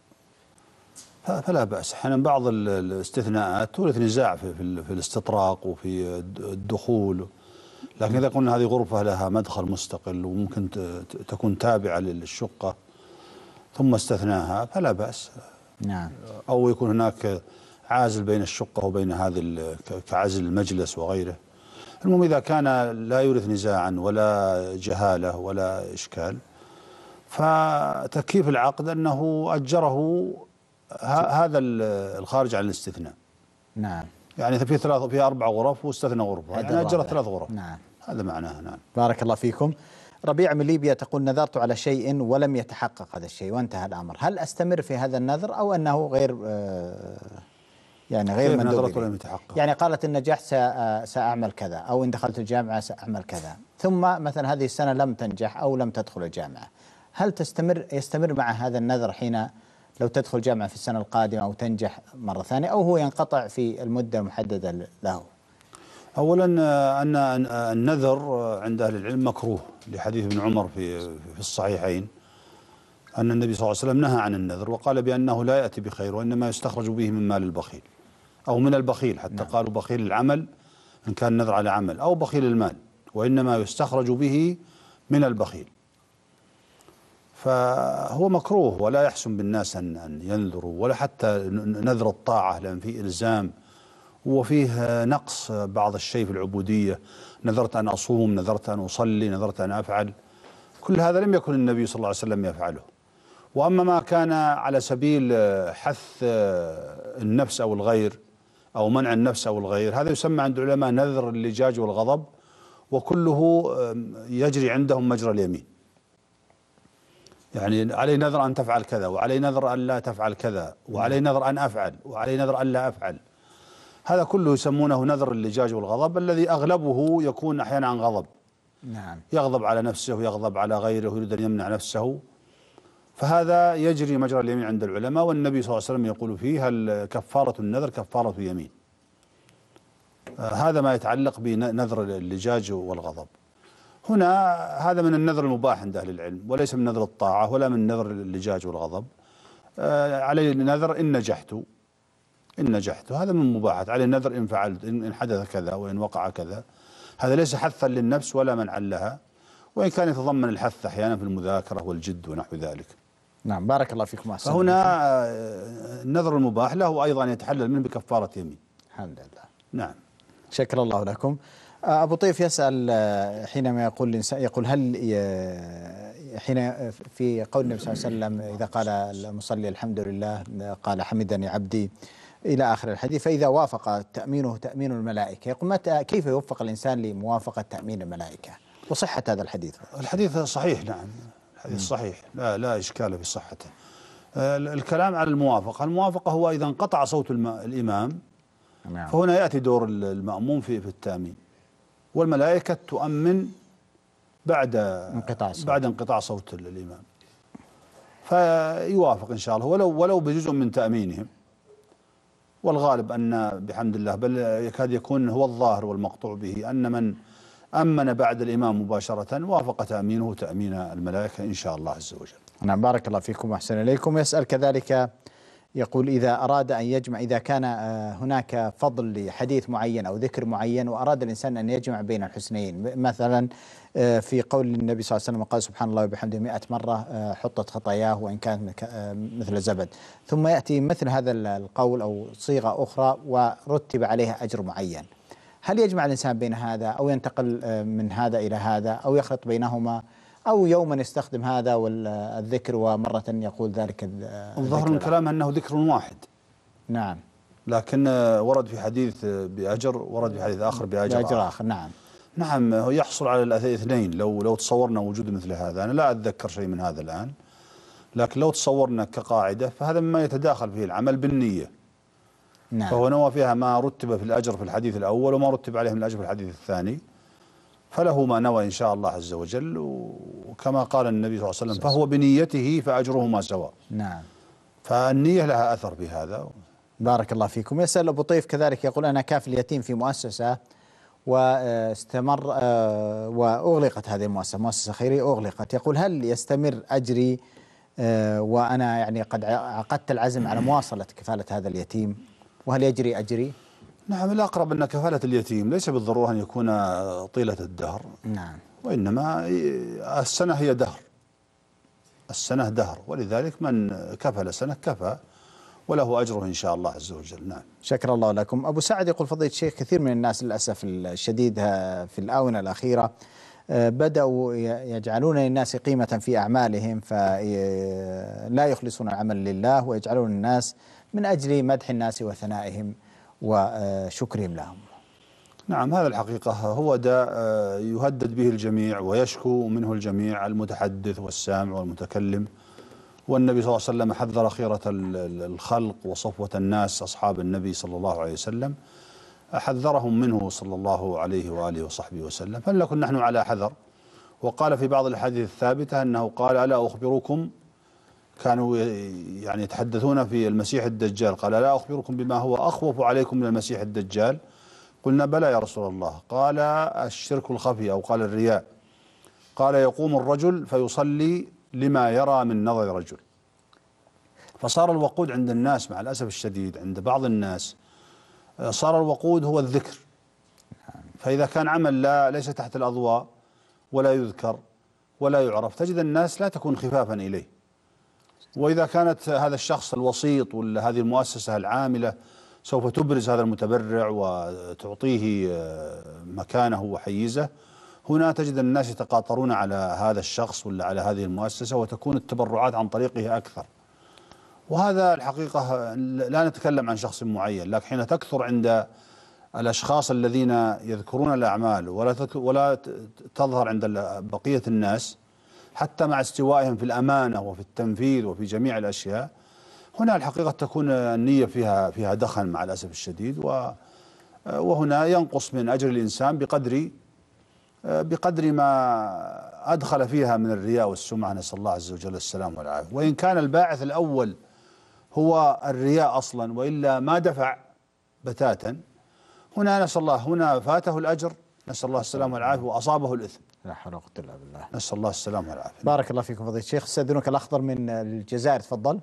فلا بأس. أحيانا بعض الاستثناءات تورث نزاع في, في, في الاستطراق وفي الدخول، لكن إذا قلنا هذه غرفة لها مدخل مستقل وممكن تكون تابعة للشقة ثم استثناها فلا بأس. نعم. أو يكون هناك عازل بين الشقة وبين هذه كعزل المجلس وغيره. المهم إذا كان لا يورث نزاعا ولا جهالة ولا إشكال فتكييف العقد أنه أجره هذا الخارج عن الاستثناء. نعم. يعني في ثلاث في أربع غرف واستثنى غرفة، يعني أجر ثلاث غرف. نعم. هذا معناه. نعم. بارك الله فيكم. ربيع من ليبيا تقول: نذرت على شيء ولم يتحقق هذا الشيء وانتهى الأمر، هل أستمر في هذا النذر أو أنه غير آه يعني غير مندوب؟ ولم يتحقق. يعني قالت إن نجحت سأعمل كذا، أو إن دخلت الجامعة سأعمل كذا، ثم مثلا هذه السنة لم تنجح أو لم تدخل الجامعة، هل تستمر يستمر مع هذا النذر حين لو تدخل جامعة في السنة القادمة أو تنجح مرة ثانية، أو هو ينقطع في المدة المحددة له؟ أولا أن النذر عند أهل العلم مكروه لحديث ابن عمر في في الصحيحين أن النبي صلى الله عليه وسلم نهى عن النذر وقال بأنه لا يأتي بخير وإنما يستخرج به من مال البخيل أو من البخيل، حتى نعم. قالوا بخيل العمل إن كان نذر على عمل، أو بخيل المال، وإنما يستخرج به من البخيل. فهو مكروه ولا يحسن بالناس أن ينذروا، ولا حتى نذر الطاعة، لأن فيه إلزام وفيه نقص بعض الشيء في العبودية. نذرت أن أصوم، نذرت أن أصلي، نذرت أن أفعل، كل هذا لم يكن النبي صلى الله عليه وسلم يفعله. وأما ما كان على سبيل حث النفس أو الغير أو منع النفس أو الغير، هذا يسمى عند العلماء نذر اللجاج والغضب، وكله يجري عندهم مجرى اليمين. يعني علي نذر أن تفعل كذا، وعلي نذر أن لا تفعل كذا، وعلي نذر أن أفعل، وعلي نذر أن لا أفعل. هذا كله يسمونه نذر اللجاج والغضب، الذي أغلبه يكون أحيانا عن غضب. نعم. يغضب على نفسه ويغضب على غيره ويريد أن يمنع نفسه، فهذا يجري مجرى اليمين عند العلماء. والنبي صلى الله عليه وسلم يقول فيه كفارة النذر كفارة يمين. هذا ما يتعلق بنذر اللجاج والغضب. هنا هذا من النذر المباح عند أهل العلم، وليس من نذر الطاعة ولا من نذر اللجاج والغضب. علي نذر إن نجحت، إن نجحت هذا من مباحات. علي نذر إن فعلت، إن حدث كذا وإن وقع كذا. هذا ليس حثا للنفس ولا منعا لها، وإن كان يتضمن الحث أحيانا في المذاكرة والجد ونحو ذلك. نعم. بارك الله فيكم. أحسن. فهنا النذر المباح له أيضا يتحلل منه بكفارة يمين. الحمد لله. نعم. شكر الله لكم. أبو طيف يسأل حينما يقول الإنسان، يقول هل حين في قول النبي صلى الله عليه وسلم إذا قال المصلي الحمد لله قال حمدني عبدي إلى آخر الحديث، فإذا وافق تأمينه تأمين الملائكة، يقول متى كيف يوفق الإنسان لموافقة تأمين الملائكة وصحة هذا الحديث؟ الحديث صحيح. نعم. الحديث صحيح، لا لا إشكال في صحته. الكلام على الموافقة، الموافقة هو إذا انقطع صوت الإمام نعم. فهنا يأتي دور المأموم في في التأمين، والملائكة تؤمن بعد انقطاع صوت. بعد انقطاع صوت الإمام، فيوافق إن شاء الله ولو ولو بجزء من تأمينهم. والغالب أن بحمد الله بل يكاد يكون هو الظاهر والمقطوع به أن من أمن بعد الإمام مباشرة وافق تأمينه تأمين الملائكة إن شاء الله عز وجل. نعم. بارك الله فيكم وأحسن إليكم. يسأل كذلك يقول إذا أراد أن يجمع، إذا كان هناك فضل لحديث معين أو ذكر معين وأراد الإنسان أن يجمع بين الحسنين، مثلا في قول النبي صلى الله عليه وسلم قال سبحان الله وبحمده مئة مرة حطت خطاياه وإن كانت مثل الزبد، ثم يأتي مثل هذا القول أو صيغة أخرى ورتب عليها أجر معين، هل يجمع الإنسان بين هذا أو ينتقل من هذا إلى هذا أو يخلط بينهما، أو يوما يستخدم هذا والذكر ومرة يقول ذلك؟ الظاهر من كلامه أنه ذكر واحد. نعم. لكن ورد في حديث بأجر، ورد في حديث آخر بأجر, بأجر آخر. نعم. نعم، يحصل على الاثنين. لو لو تصورنا وجود مثل هذا، أنا لا أتذكر شيء من هذا الآن، لكن لو تصورنا كقاعدة فهذا مما يتداخل فيه العمل بالنية. نعم. فهو نوى فيها ما رتب في الأجر في الحديث الأول وما رتب عليه من الأجر في الحديث الثاني، فله ما نوى إن شاء الله عز وجل. وكما قال النبي صلى الله عليه وسلم: فهو بنيته فأجرهما سواء. نعم. فالنية لها أثر في هذا. بارك الله فيكم. يسأل أبو طيف كذلك، يقول: أنا كافل يتيم في مؤسسة واستمر وأغلقت هذه المؤسسة، مؤسسة خيرية أغلقت، يقول: هل يستمر أجري وأنا يعني قد عقدت العزم على مواصلة كفالة هذا اليتيم، وهل يجري أجري؟ نعم، الأقرب أن كفالة اليتيم ليس بالضرورة أن يكون طيلة الدهر. نعم. وإنما السنة هي دهر، السنة دهر، ولذلك من كفل سنة كفى وله أجره إن شاء الله عز وجل. نعم. شكر الله لكم. أبو سعد يقول: فضيلة الشيخ، كثير من الناس للأسف الشديد في الآونة الأخيرة بدأوا يجعلون للناس قيمة في أعمالهم، فلا يخلصون العمل لله ويجعلون الناس من أجل مدح الناس وثنائهم وشكرهم لهم. نعم، هذا الحقيقة هو داء يهدد به الجميع ويشكو منه الجميع، المتحدث والسامع والمتكلم. والنبي صلى الله عليه وسلم حذر خيرة الخلق وصفوة الناس أصحاب النبي صلى الله عليه وسلم، حذرهم منه صلى الله عليه وآله وصحبه وسلم، فلنكن نحن على حذر. وقال في بعض الحديث الثابتة أنه قال: ألا أخبركم، كانوا يعني يتحدثون في المسيح الدجال، قال: ألا أخبركم بما هو أخوف عليكم من المسيح الدجال؟ قلنا: بلى يا رسول الله. قال: الشرك الخفي، أو قال الرياء. قال: يقوم الرجل فيصلي لما يرى من نظر رجل. فصار الوقود عند الناس مع الأسف الشديد، عند بعض الناس صار الوقود هو الذكر. فإذا كان عمل لا ليس تحت الأضواء ولا يذكر ولا يعرف، تجد الناس لا تكون خفافا إليه. وإذا كانت هذا الشخص الوسيط ولا هذه المؤسسة العاملة سوف تبرز هذا المتبرع وتعطيه مكانه وحيزه، هنا تجد الناس يتقاطرون على هذا الشخص ولا على هذه المؤسسة، وتكون التبرعات عن طريقه أكثر. وهذا الحقيقة لا نتكلم عن شخص معين، لكن حين تكثر عند الأشخاص الذين يذكرون الأعمال ولا ولا تظهر عند بقية الناس حتى مع استوائهم في الأمانة وفي التنفيذ وفي جميع الأشياء، هنا الحقيقة تكون النية فيها فيها دخن مع الأسف الشديد، وهنا ينقص من أجر الإنسان بقدر بقدر ما أدخل فيها من الرياء والسمعة، نسأل الله عز وجل السلام والعافية. وإن كان الباعث الأول هو الرياء أصلا وإلا ما دفع بتاتا، هنا نسأل الله هنا فاته الأجر، نسأل الله السلام والعافية، وأصابه الإثم. لا حول ولا قوة إلا بالله. نسأل الله السلام والعافية. بارك الله فيكم فضيلة الشيخ. استاذنك الأخضر من الجزائر، تفضل.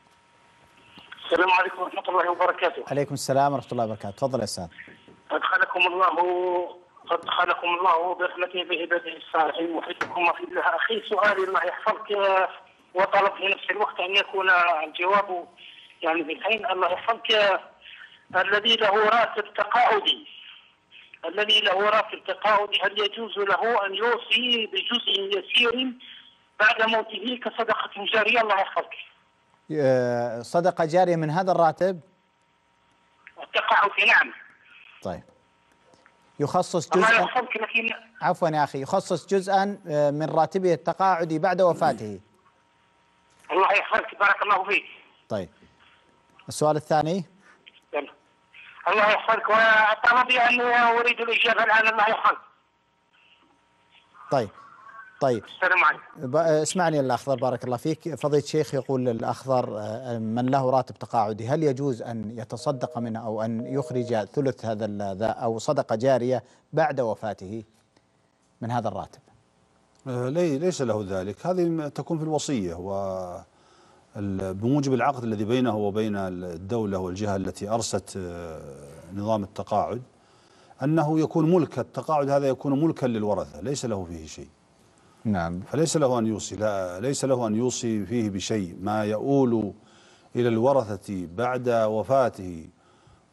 السلام عليكم ورحمة الله وبركاته. عليكم السلام ورحمة الله وبركاته. تفضل يا أستاذ. أدخلكم الله أدخلكم الله برحمته بعباده الصالحين، وحيثكم في الله. أخي سؤالي الله يحفظك، وطلب في نفس الوقت أن يكون الجواب يعني بالحين. الله يحفظك، الذي له راتب تقاعدي الذي له راتب تقاعدي هل يجوز له أن يوصي بجزء يسير بعد موته كصدقة جارية؟ الله يحفظك. صدقة جارية من هذا الراتب؟ التقاعدي، نعم. طيب، يخصص الله جزءا، يحفظك، لكن عفوا يا أخي، يخصص جزءا من راتبه التقاعدي بعد وفاته. الله يحفظك، بارك الله فيك. طيب، السؤال الثاني. يلا. الله يحفظك، وطلبي أن أريد الإجابة الآن. الله يحفظك. طيب طيب السلام عليكم. اسمعني الأخضر، بارك الله فيك. فضيلة الشيخ يقول الأخضر: من له راتب تقاعدي هل يجوز أن يتصدق منه أو أن يخرج ثلث هذا أو صدقة جارية بعد وفاته من هذا الراتب؟ ليس له ذلك، هذه تكون في الوصية وبموجب العقد الذي بينه وبين الدولة والجهة التي أرست نظام التقاعد، أنه يكون ملك التقاعد هذا يكون ملكا للورثة، ليس له فيه شيء. نعم. فليس له أن يوصي، لا ليس له أن يوصي فيه بشيء. ما يؤول إلى الورثة بعد وفاته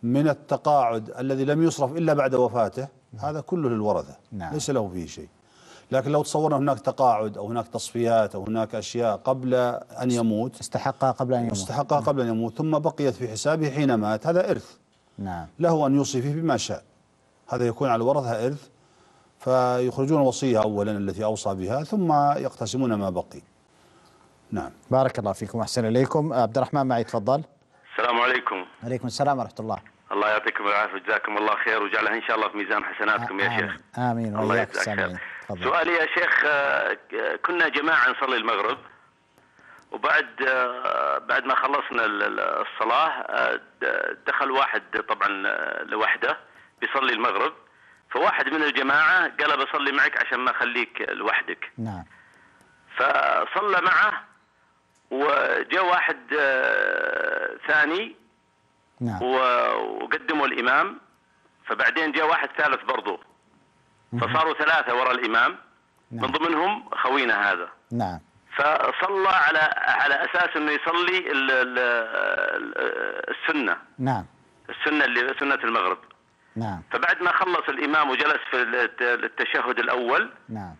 من التقاعد الذي لم يصرف إلا بعد وفاته هذا كله للورثة. نعم. ليس له فيه شيء. لكن لو تصورنا هناك تقاعد أو هناك تصفيات أو هناك أشياء قبل أن يموت استحقها قبل أن يموت استحقها قبل أن يموت ثم بقيت في حسابه حين مات، هذا إرث. نعم. له أن يوصي فيه بما شاء، هذا يكون على الورثة إرث، فيخرجون الوصية أولا التي أوصى بها ثم يقتسمون ما بقي. نعم. بارك الله فيكم وأحسن إليكم. عبد الرحمن معي تفضل. السلام عليكم. عليكم السلام ورحمة الله. الله يعطيكم العافية وجزاكم الله خير وجعلها إن شاء الله في ميزان حسناتكم يا شيخ. آمين. الله يجزاك خير. سؤالي يا شيخ، كنا جماعة نصلي المغرب وبعد بعد ما خلصنا الصلاة دخل واحد طبعا لوحده بيصلي المغرب، فواحد من الجماعة قال بصلي معك عشان ما أخليك لوحدك. نعم. فصلى معه وجاء واحد ثاني. نعم. وقدموا الإمام، فبعدين جاء واحد ثالث برضو، فصاروا ثلاثة وراء الإمام. نعم. من ضمنهم خوينا هذا. نعم. فصلى على على أساس أنه يصلي ال ال السنة. نعم. السنة اللي سنة المغرب. نعم. فبعد ما خلص الإمام وجلس في التشهد الأول. نعم.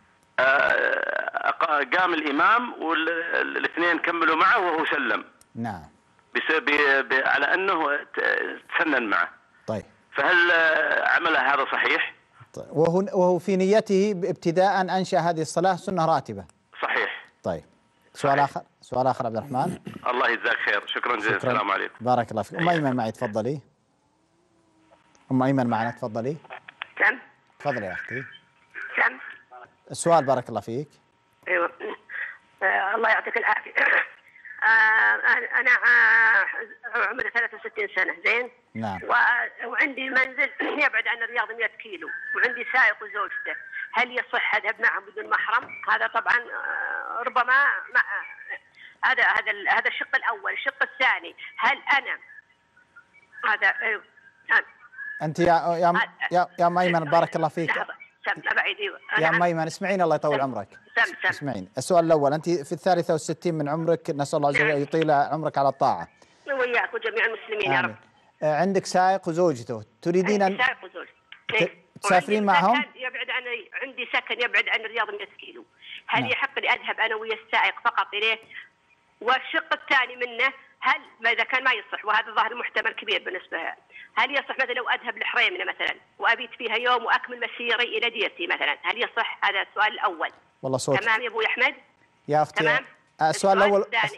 قام الإمام والاثنين كملوا معه وهو سلم. نعم. بسبب على أنه تسنن معه. طيب. فهل عمله هذا صحيح؟ طيب. وهو وهو في نيته ابتداء أنشأ هذه الصلاة سنة راتبة. صحيح. طيب. سؤال آخر سؤال آخر عبد الرحمن. الله يجزاك خير، شكرا جزيلا. السلام عليكم. بارك الله فيك. أم أيمن معي تفضلي. أم أيمن معنا تفضلي. كم؟ تفضلي يا أختي. كم؟ السؤال بارك الله فيك. ايوه. آه الله يعطيك العافيه. آه انا آه عمري ثلاثة وستين سنه، زين؟ نعم. وعندي منزل يبعد عن الرياض مئة كيلو، وعندي سائق وزوجته، هل يصح اذهب معهم بدون محرم؟ هذا طبعا آه ربما مع هذا هذا هذا الشق الاول، الشق الثاني هل انا هذا ايوه انت يا يا يا, يا ميمن بارك الله فيك. لحظه سم بعيد. ايوه يا ميمن اسمعين الله يطول عمرك. سم سم اسمعين. السؤال الاول، انت في الثالثة والستين من عمرك، نسال الله عز وجل ان يطيل عمرك على الطاعه. وياك وجميع المسلمين يا رب. عندك سائق وزوجته، تريدين ان سائق وزوجته تسافرين معهم؟ يبعد عن عندي سكن يبعد عن الرياض مئة كيلو، هل نعم. يحق لي اذهب انا ويا السائق فقط اليه؟ والشق الثاني منه، هل ما اذا كان ما يصح، وهذا ظاهر محتمل كبير بالنسبه له، هل يصح مثلا لو اذهب لحريمنا مثلا وابيت فيها يوم واكمل مسيري الى ديرتي مثلا، هل يصح؟ هذا السؤال الاول. والله صوت تمام يا ابوي احمد. يا اختي تمام. السؤال الاول الثاني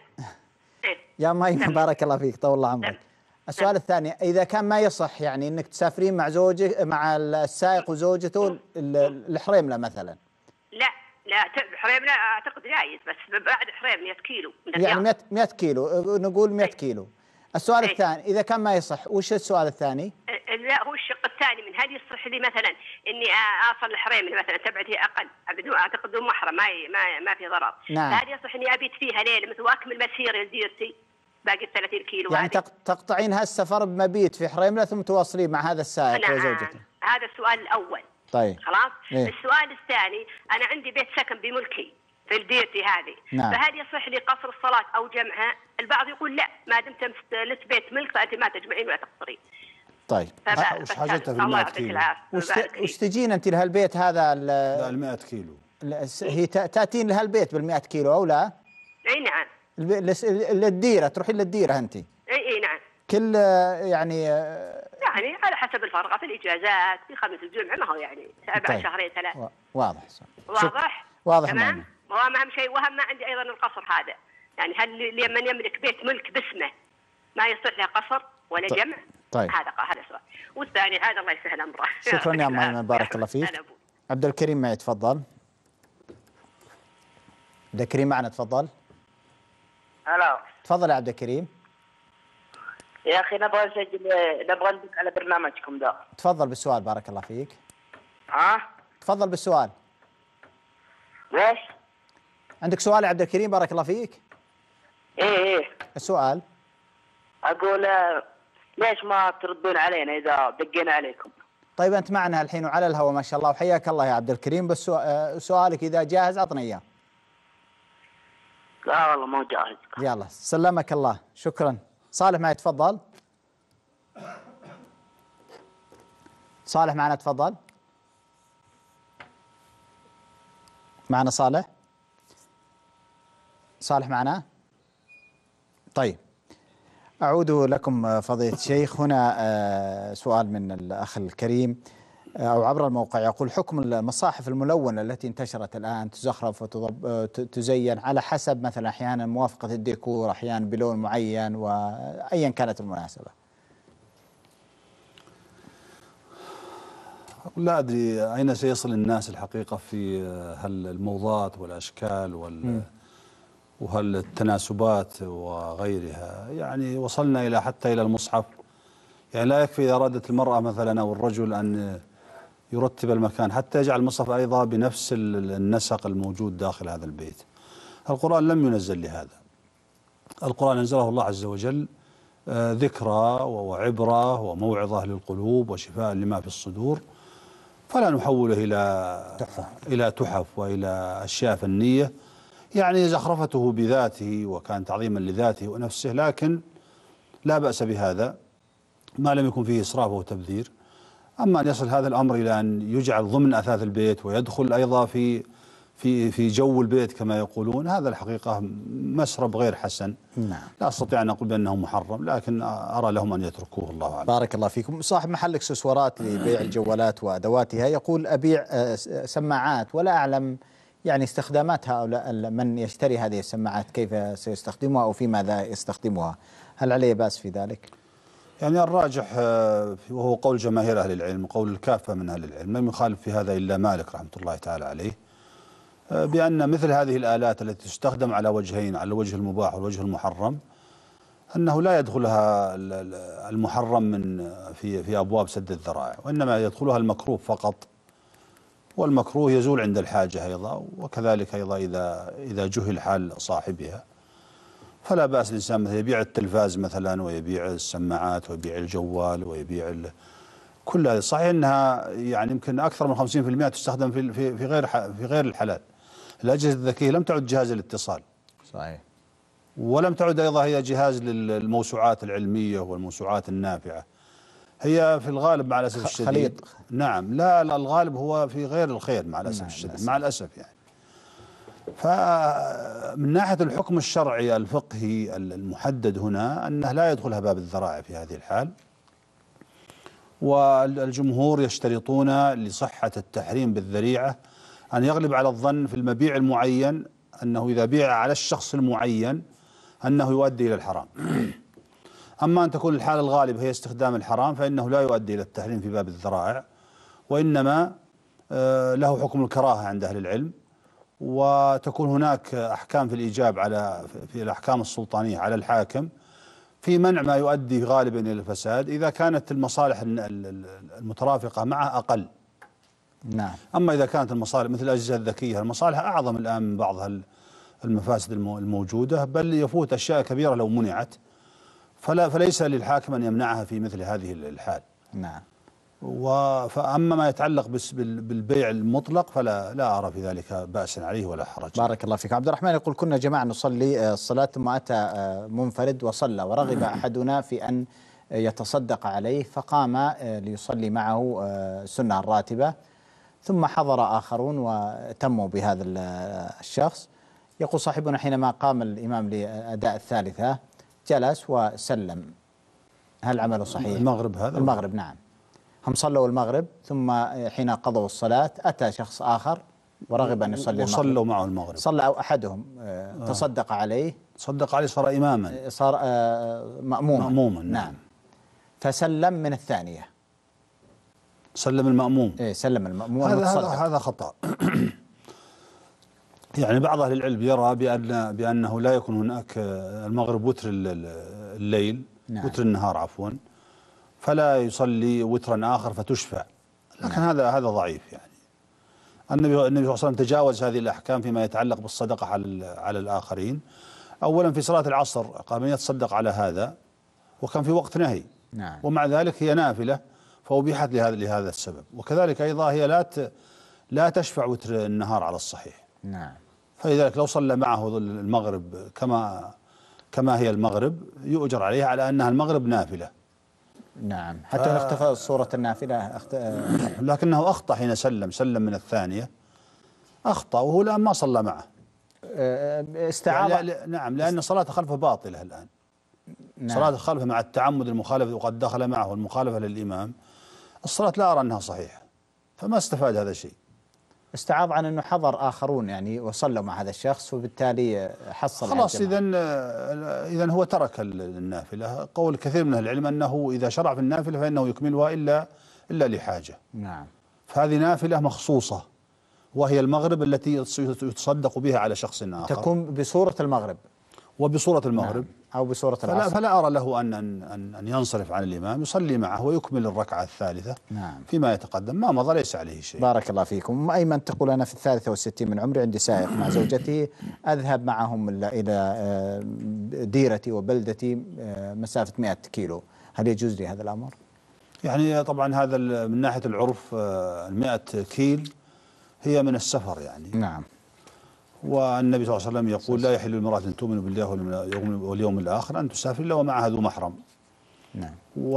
يا ميمن بارك الله فيك طول الله عمرك. السؤال الثاني، اذا كان ما يصح يعني انك تسافرين مع زوجك مع السائق وزوجته الحريمله مثلا. لا لا حريمنا اعتقد جايز، بس بعد حريم مئة كيلو من يعني مئة مئة كيلو، نقول مئة كيلو. السؤال الثاني اذا كان ما يصح، وش السؤال الثاني؟ لا هو الشق الثاني من هل يصح لي مثلا اني اصل الحريم مثلا تبعد هي اقل، اعتقد بدون محرم ما ما ما في ضرر. نعم. هل يصح اني ابيت فيها ليله مثل واكمل مسيري لديرتي باقي ثلاثين كيلو؟ يعني هذه تقطعين هالسفر بمبيت في حريمله ثم تواصلين مع هذا السائق نعم. وزوجته. هذا السؤال الاول. طيب خلاص. إيه؟ السؤال الثاني، انا عندي بيت سكن بملكي في ديرتي هذه. نعم. فهل يصح لي قصر الصلاه او جمعها؟ البعض يقول لا، ما دمت لك بيت ملك فانت ما تجمعين ولا تقصرين. طيب وش حاجتها في المئة كيلو؟ وش, وش تجين انت لهالبيت هذا؟ لا المئة كيلو. هي تاتين لهالبيت بالمئة كيلو او لا؟ اي نعم. للديره، تروحين للديره انت؟ اي اي نعم. كل يعني يعني على حسب الفرقه في الاجازات في خمس الجمعه، ما هو يعني سبع طيب. شهرين ثلاث. واضح. واضح؟ واضح. تمام. واهم شيء واهم عندي ايضا القصر هذا، يعني هل لمن يملك بيت ملك باسمه ما يصح له قصر ولا طيب. جمع؟ طيب. هذا هذا سؤال. والثاني هذا الله يسهل امره. شكرا يا ميمن بارك الله فيك. عبد الكريم معي تفضل. عبد الكريم معنا تفضل. هلا. تفضل يا عبد الكريم. يا اخي نبغى نسجل، نبغى ندق على برنامجكم ذا. تفضل بالسؤال بارك الله فيك. ها؟ تفضل بالسؤال. ليش؟ عندك سؤال يا عبد الكريم بارك الله فيك؟ ايه ايه. السؤال؟ اقول ليش ما تردون علينا اذا دقينا عليكم؟ طيب انت معنا الحين وعلى الهواء ما شاء الله، وحياك الله يا عبد الكريم، بس سؤالك اذا جاهز عطنا اياه. لا والله مو جاهز. يلا سلمك الله، شكرا. صالح معي تفضل. صالح معنا، تفضل. معنا صالح؟ صالح معنا؟ طيب، أعود لكم فضيلة الشيخ. هنا سؤال من الأخ الكريم أو عبر الموقع، يقول: حكم المصاحف الملونة التي انتشرت الآن تزخرف وتزين على حسب مثلا أحيانا موافقة الديكور، أحيانا بلون معين، وأيا كانت المناسبة. لا أدري أين سيصل الناس الحقيقة في هالموضات والأشكال وال وهل التناسبات وغيرها. يعني وصلنا إلى حتى إلى المصحف، يعني لا يكفي إذا أرادت المرأة مثلا أو الرجل أن يرتب المكان حتى يجعل المصحف أيضا بنفس النسق الموجود داخل هذا البيت. القرآن لم ينزل لهذا. القرآن أنزله الله عز وجل ذكرى وعبرة وموعظة للقلوب وشفاء لما في الصدور، فلا نحوله إلى إلى تحف وإلى أشياء فنية يعني زخرفته بذاته وكان تعظيما لذاته ونفسه، لكن لا بأس بهذا ما لم يكن فيه إسراف وتبذير. أما أن يصل هذا الأمر إلى أن يجعل ضمن أثاث البيت ويدخل أيضا في في في جو البيت كما يقولون، هذا الحقيقة مسرب غير حسن. نعم. لا أستطيع أن أقول بأنه محرم، لكن أرى لهم أن يتركوه، الله أعلم. بارك الله فيكم. صاحب محل اكسسوارات لبيع الجوالات وأدواتها يقول: أبيع سماعات ولا أعلم يعني استخدامات هؤلاء من يشتري هذه السماعات كيف سيستخدمها أو في ماذا يستخدمها، هل عليه بأس في ذلك؟ يعني الراجح وهو قول جماهير أهل العلم وقول الكافة من أهل العلم، لم يخالف في هذا إلا مالك رحمة الله تعالى عليه، بأن مثل هذه الآلات التي تستخدم على وجهين، على الوجه المباح والوجه المحرم، أنه لا يدخلها المحرم من في في أبواب سد الذرائع، وإنما يدخلها المكروه فقط، والمكروه يزول عند الحاجة أيضا، وكذلك أيضا إذا إذا جهل حال صاحبها. فلا بأس الإنسان مثلا يبيع التلفاز مثلا ويبيع السماعات ويبيع الجوال ويبيع كل هذه. صحيح أنها يعني يمكن أكثر من خمسين بالمئة تستخدم في في في غير في غير الحلال. الأجهزة الذكية لم تعد جهاز الاتصال. صحيح. ولم تعد أيضا هي جهاز للموسوعات العلمية والموسوعات النافعة. هي في الغالب مع الأسف الشديد خليط. نعم، لا لا الغالب هو في غير الخير مع الأسف الشديد، مع الأسف يعني. فمن ناحية الحكم الشرعي الفقهي المحدد هنا أنه لا يدخلها باب الذرائع في هذه الحال، والجمهور يشترطون لصحة التحريم بالذريعة أن يغلب على الظن في المبيع المعين أنه إذا بيع على الشخص المعين أنه يؤدي إلى الحرام. أما أن تكون الحالة الغالبة هي استخدام الحرام فإنه لا يؤدي إلى التحريم في باب الذرائع، وإنما له حكم الكراهة عند أهل العلم، وتكون هناك أحكام في الإيجاب على في الأحكام السلطانية على الحاكم في منع ما يؤدي غالبا إلى الفساد إذا كانت المصالح المترافقة معه أقل. نعم. أما إذا كانت المصالح مثل الأجهزة الذكية المصالح أعظم الآن من بعض المفاسد الموجودة، بل يفوت أشياء كبيرة لو منعت، فلا فليس للحاكم أن يمنعها في مثل هذه الحال. نعم. فأما ما يتعلق بالبيع المطلق فلا لا أرى في ذلك بأسا عليه ولا حرج. بارك الله فيك. عبد الرحمن يقول: كنا جماعة نصلي الصلاة ثم أتى منفرد وصلى، ورغب أحدنا في أن يتصدق عليه فقام ليصلي معه السنة الراتبة، ثم حضر آخرون وتموا بهذا الشخص. يقول صاحبنا: حينما قام الإمام لأداء الثالثة جلس وسلم، هل عمله صحيح؟ المغرب هذا؟ المغرب نعم. هم صلوا المغرب ثم حين قضوا الصلاة أتى شخص آخر ورغب أن يصلي المغرب وصلوا معه المغرب، صلى أحدهم تصدق عليه، تصدق عليه صار إماما، صار مأموما. مأموما نعم. فسلم من الثانية، سلم المأموم. إيه سلم المأموم. هذا هذا هذا خطأ. يعني بعض أهل العلم يرى بأن بأنه لا يكون هناك المغرب وتر الليل، نعم. وتر النهار عفوا، فلا يصلي وترا آخر فتشفع، لكن نعم. هذا هذا ضعيف. يعني النبي النبي صلى الله عليه وسلم تجاوز هذه الأحكام فيما يتعلق بالصدقة على على الآخرين. أولا في صلاة العصر قام يتصدق على هذا وكان في وقت نهي، نعم. ومع ذلك هي نافلة فأبيحت لهذا لهذا السبب. وكذلك أيضا هي لا لا تشفع وتر النهار على الصحيح. نعم. فلذلك لو صلى معه المغرب كما كما هي المغرب يؤجر عليها على أنها المغرب نافلة. نعم، حتى ف... اختفى صورة النافلة أخت... لكنه أخطأ حين سلم سلم من الثانية، أخطأ وهو الآن ما صلى معه. استعاض يعني نعم، لأن صلاته خلفه باطلة الآن. نعم. صلاته خلفه مع التعمد المخالفة وقد دخل معه المخالفة للإمام، الصلاة لا أرى أنها صحيحة، فما استفاد هذا الشيء. استعاض عن أنه حضر آخرون يعني وصلوا مع هذا الشخص وبالتالي حصل خلاص. إذا إذا هو ترك النافلة. قول كثير من العلم أنه إذا شرع في النافلة فإنه يكملها إلا إلا لحاجة. نعم. فهذه نافلة مخصوصة وهي المغرب التي يتصدق بها على شخص آخر، تكون بصورة المغرب وبصورة المغرب. نعم. أو بصورة فلا, العصر. فلا أرى له أن أن أن ينصرف عن الإمام، يصلي معه ويكمل الركعة الثالثة. نعم. فيما يتقدم ما مضى ليس عليه شيء. بارك الله فيكم. أيمن تقول أنا في الثالثة والستين من عمري، عندي سائق مع زوجتي، أذهب معهم إلى ديرتي وبلدتي مسافة مئة كيلو، هل يجوز لي هذا الأمر؟ يعني طبعا هذا من ناحية العرف المئة كيل هي من السفر يعني. نعم. والنبي صلى الله عليه وسلم يقول لا يحل لامرأة تؤمن بالله واليوم الآخر أن تسافر إلا ومعها ذو محرم. نعم.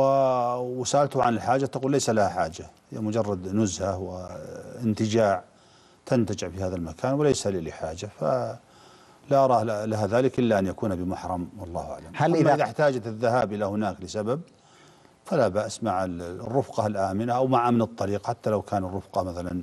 وسألته عن الحاجة تقول ليس لها حاجة، هي مجرد نزهة وانتجاع تنتجع في هذا المكان وليس لي حاجة، فلا أرى لها ذلك إلا أن يكون بمحرم والله أعلم. هل إذا, إذا احتاجت الذهاب إلى هناك لسبب فلا بأس مع الرفقة الآمنة أو مع أمن الطريق، حتى لو كان الرفقة مثلا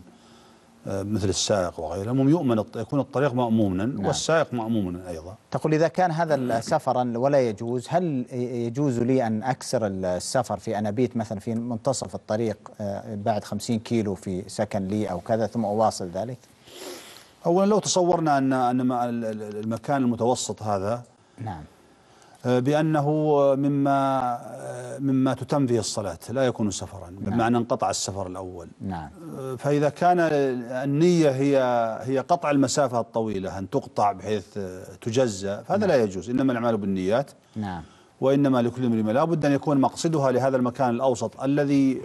مثل السائق وغيره، يؤمن يكون الطريق مأمونا. نعم. والسائق مأمونا أيضا. تقول إذا كان هذا سفرا ولا يجوز، هل يجوز لي أن أكسر السفر في أن أبيت مثلا في منتصف الطريق بعد خمسين كيلو في سكن لي أو كذا ثم أواصل ذلك؟ أولا لو تصورنا أن أن المكان المتوسط هذا نعم بأنه مما مما تتم فيه الصلاة لا يكون سفرا، بمعنى نعم. انقطع السفر الأول. نعم. فإذا كان النية هي هي قطع المسافة الطويلة أن تقطع بحيث تجزأ فهذا نعم. لا يجوز، إنما الأعمال بالنيات. نعم. وإنما لكل امرئ ما، لا بد أن يكون مقصدها لهذا المكان الأوسط الذي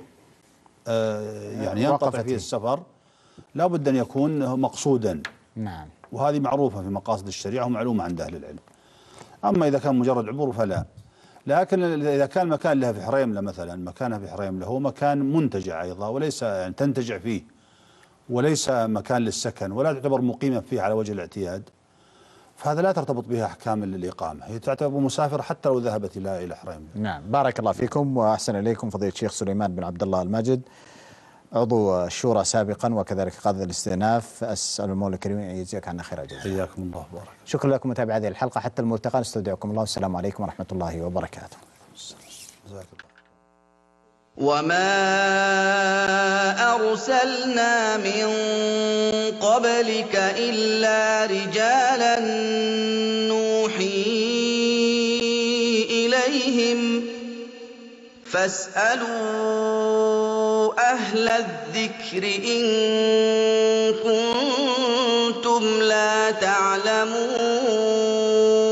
يعني ينقطع فيه السفر، لا بد أن يكون مقصودا. نعم. وهذه معروفة في مقاصد الشريعة ومعلومة عند أهل العلم. أما إذا كان مجرد عبور فلا. لكن إذا كان مكان لها في حريملة مثلا، مكانها في حريملة هو مكان منتجع أيضا وليس يعني تنتجع فيه وليس مكان للسكن ولا تعتبر مقيمة فيه على وجه الاعتياد، فهذا لا ترتبط بها أحكام الإقامة، هي تعتبر مسافر حتى لو ذهبت إلى إلى حريملة. نعم. بارك الله فيكم وأحسن إليكم فضيلة الشيخ سليمان بن عبد الله الماجد، عضو الشورى سابقا وكذلك قاضي الاستئناف. أسأل المولى الكريم أن يجزيك عنا خير الجزاء. حياكم الله وبارك. شكرا لكم متابعي هذه الحلقة، حتى الملتقى نستودعكم الله والسلام عليكم ورحمة الله وبركاته. جزاك الله. وما أرسلنا من قبلك إلا رجالا نوحي إليهم فاسألوا أهل الذكر إن كنتم لا تعلمون.